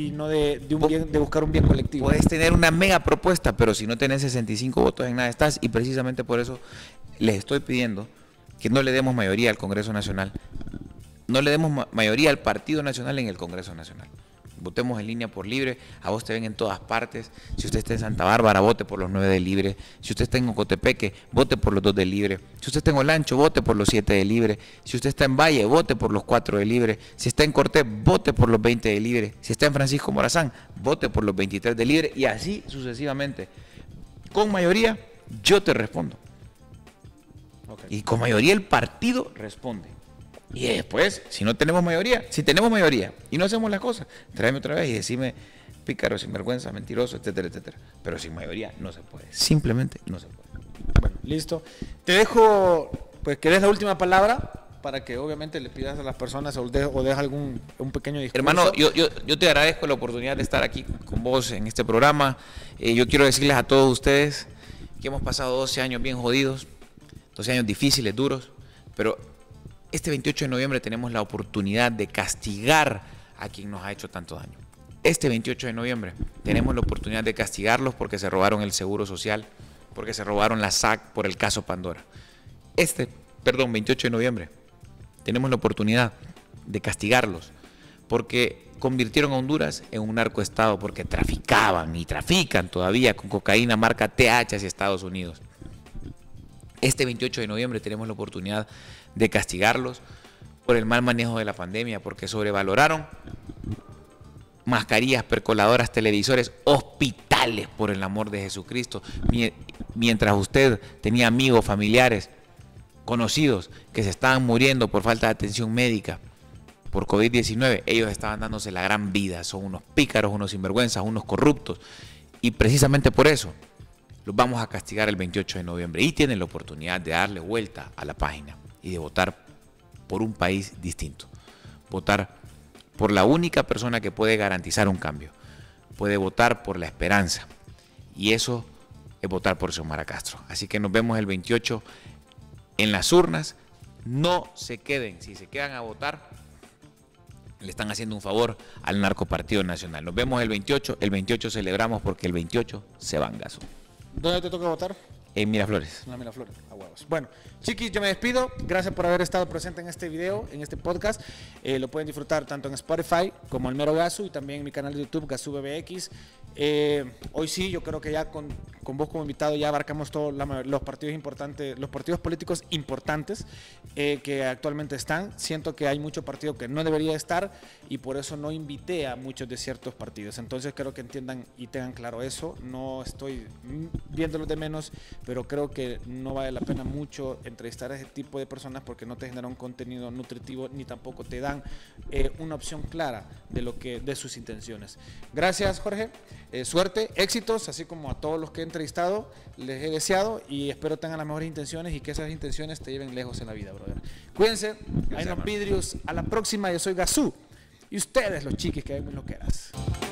de buscar un bien colectivo. Puedes tener una mega propuesta, pero si no tenés 65 votos en nada estás. Y precisamente por eso les estoy pidiendo que no le demos mayoría al Congreso Nacional. No le demos mayoría al Partido Nacional en el Congreso Nacional. Votemos en línea por Libre. A vos te ven en todas partes. Si usted está en Santa Bárbara, vote por los 9 de Libre. Si usted está en Ocotepeque, vote por los 2 de Libre. Si usted está en Olancho, vote por los 7 de Libre. Si usted está en Valle, vote por los 4 de Libre. Si está en Cortés, vote por los 20 de Libre. Si está en Francisco Morazán, vote por los 23 de Libre. Y así sucesivamente. Con mayoría, yo te respondo. Okay. Y con mayoría el partido responde. Y después, si no tenemos mayoría, si tenemos mayoría y no hacemos las cosas, tráeme otra vez y decime pícaro, sinvergüenza, mentiroso, etcétera, etcétera. Pero sin mayoría no se puede. Simplemente no se puede. Bueno, listo. Te dejo, pues que des la última palabra para que obviamente le pidas a las personas o des un pequeño discurso. Hermano, yo te agradezco la oportunidad de estar aquí con vos en este programa. Yo quiero decirles a todos ustedes que hemos pasado 12 años bien jodidos, 12 años difíciles, duros, pero este 28 de noviembre tenemos la oportunidad de castigar a quien nos ha hecho tanto daño. Este 28 de noviembre tenemos la oportunidad de castigarlos porque se robaron el Seguro Social, porque se robaron la SAC por el caso Pandora. 28 de noviembre tenemos la oportunidad de castigarlos porque convirtieron a Honduras en un narcoestado, porque traficaban y trafican todavía con cocaína marca TH hacia Estados Unidos. Este 28 de noviembre tenemos la oportunidad de castigarlos por el mal manejo de la pandemia, porque sobrevaloraron mascarillas, percoladoras, televisores, hospitales, por el amor de Jesucristo. Mientras usted tenía amigos, familiares, conocidos que se estaban muriendo por falta de atención médica, por COVID-19, ellos estaban dándose la gran vida. Son unos pícaros, unos sinvergüenzas, unos corruptos. Y precisamente por eso los vamos a castigar el 28 de noviembre. Y tienen la oportunidad de darle vuelta a la página y de votar por un país distinto. Votar por la única persona que puede garantizar un cambio. Puede votar por la esperanza. Y eso es votar por Xiomara Castro. Así que nos vemos el 28 en las urnas. No se queden. Si se quedan a votar, le están haciendo un favor al narcopartido nacional. Nos vemos el 28. El 28 celebramos porque el 28 se van gaso. ¿Dónde te toca votar? En Miraflores. En la Miraflores, a huevos. Bueno, chiquis, yo me despido. Gracias por haber estado presente en este video, en este podcast. Lo pueden disfrutar tanto en Spotify como el mero Gasu y también en mi canal de YouTube, GasuBBX. Hoy sí, yo creo que ya con vos como invitado ya abarcamos todos los partidos importantes, los partidos políticos importantes que actualmente están. Siento que hay mucho partido que no debería estar y por eso no invité a muchos de ciertos partidos. Entonces creo que entiendan y tengan claro eso. No estoy viéndolos de menos, pero creo que no vale la pena mucho entrevistar a ese tipo de personas porque no te generan un contenido nutritivo ni tampoco te dan una opción clara de sus intenciones. Gracias, Jorge. Suerte, éxitos, así como a todos los que he entrevistado, les he deseado y espero tengan las mejores intenciones y que esas intenciones te lleven lejos en la vida, brother. Cuídense, hay unos vidrios, a la próxima, yo soy Gasu y ustedes los chiquis que ven lo que eras.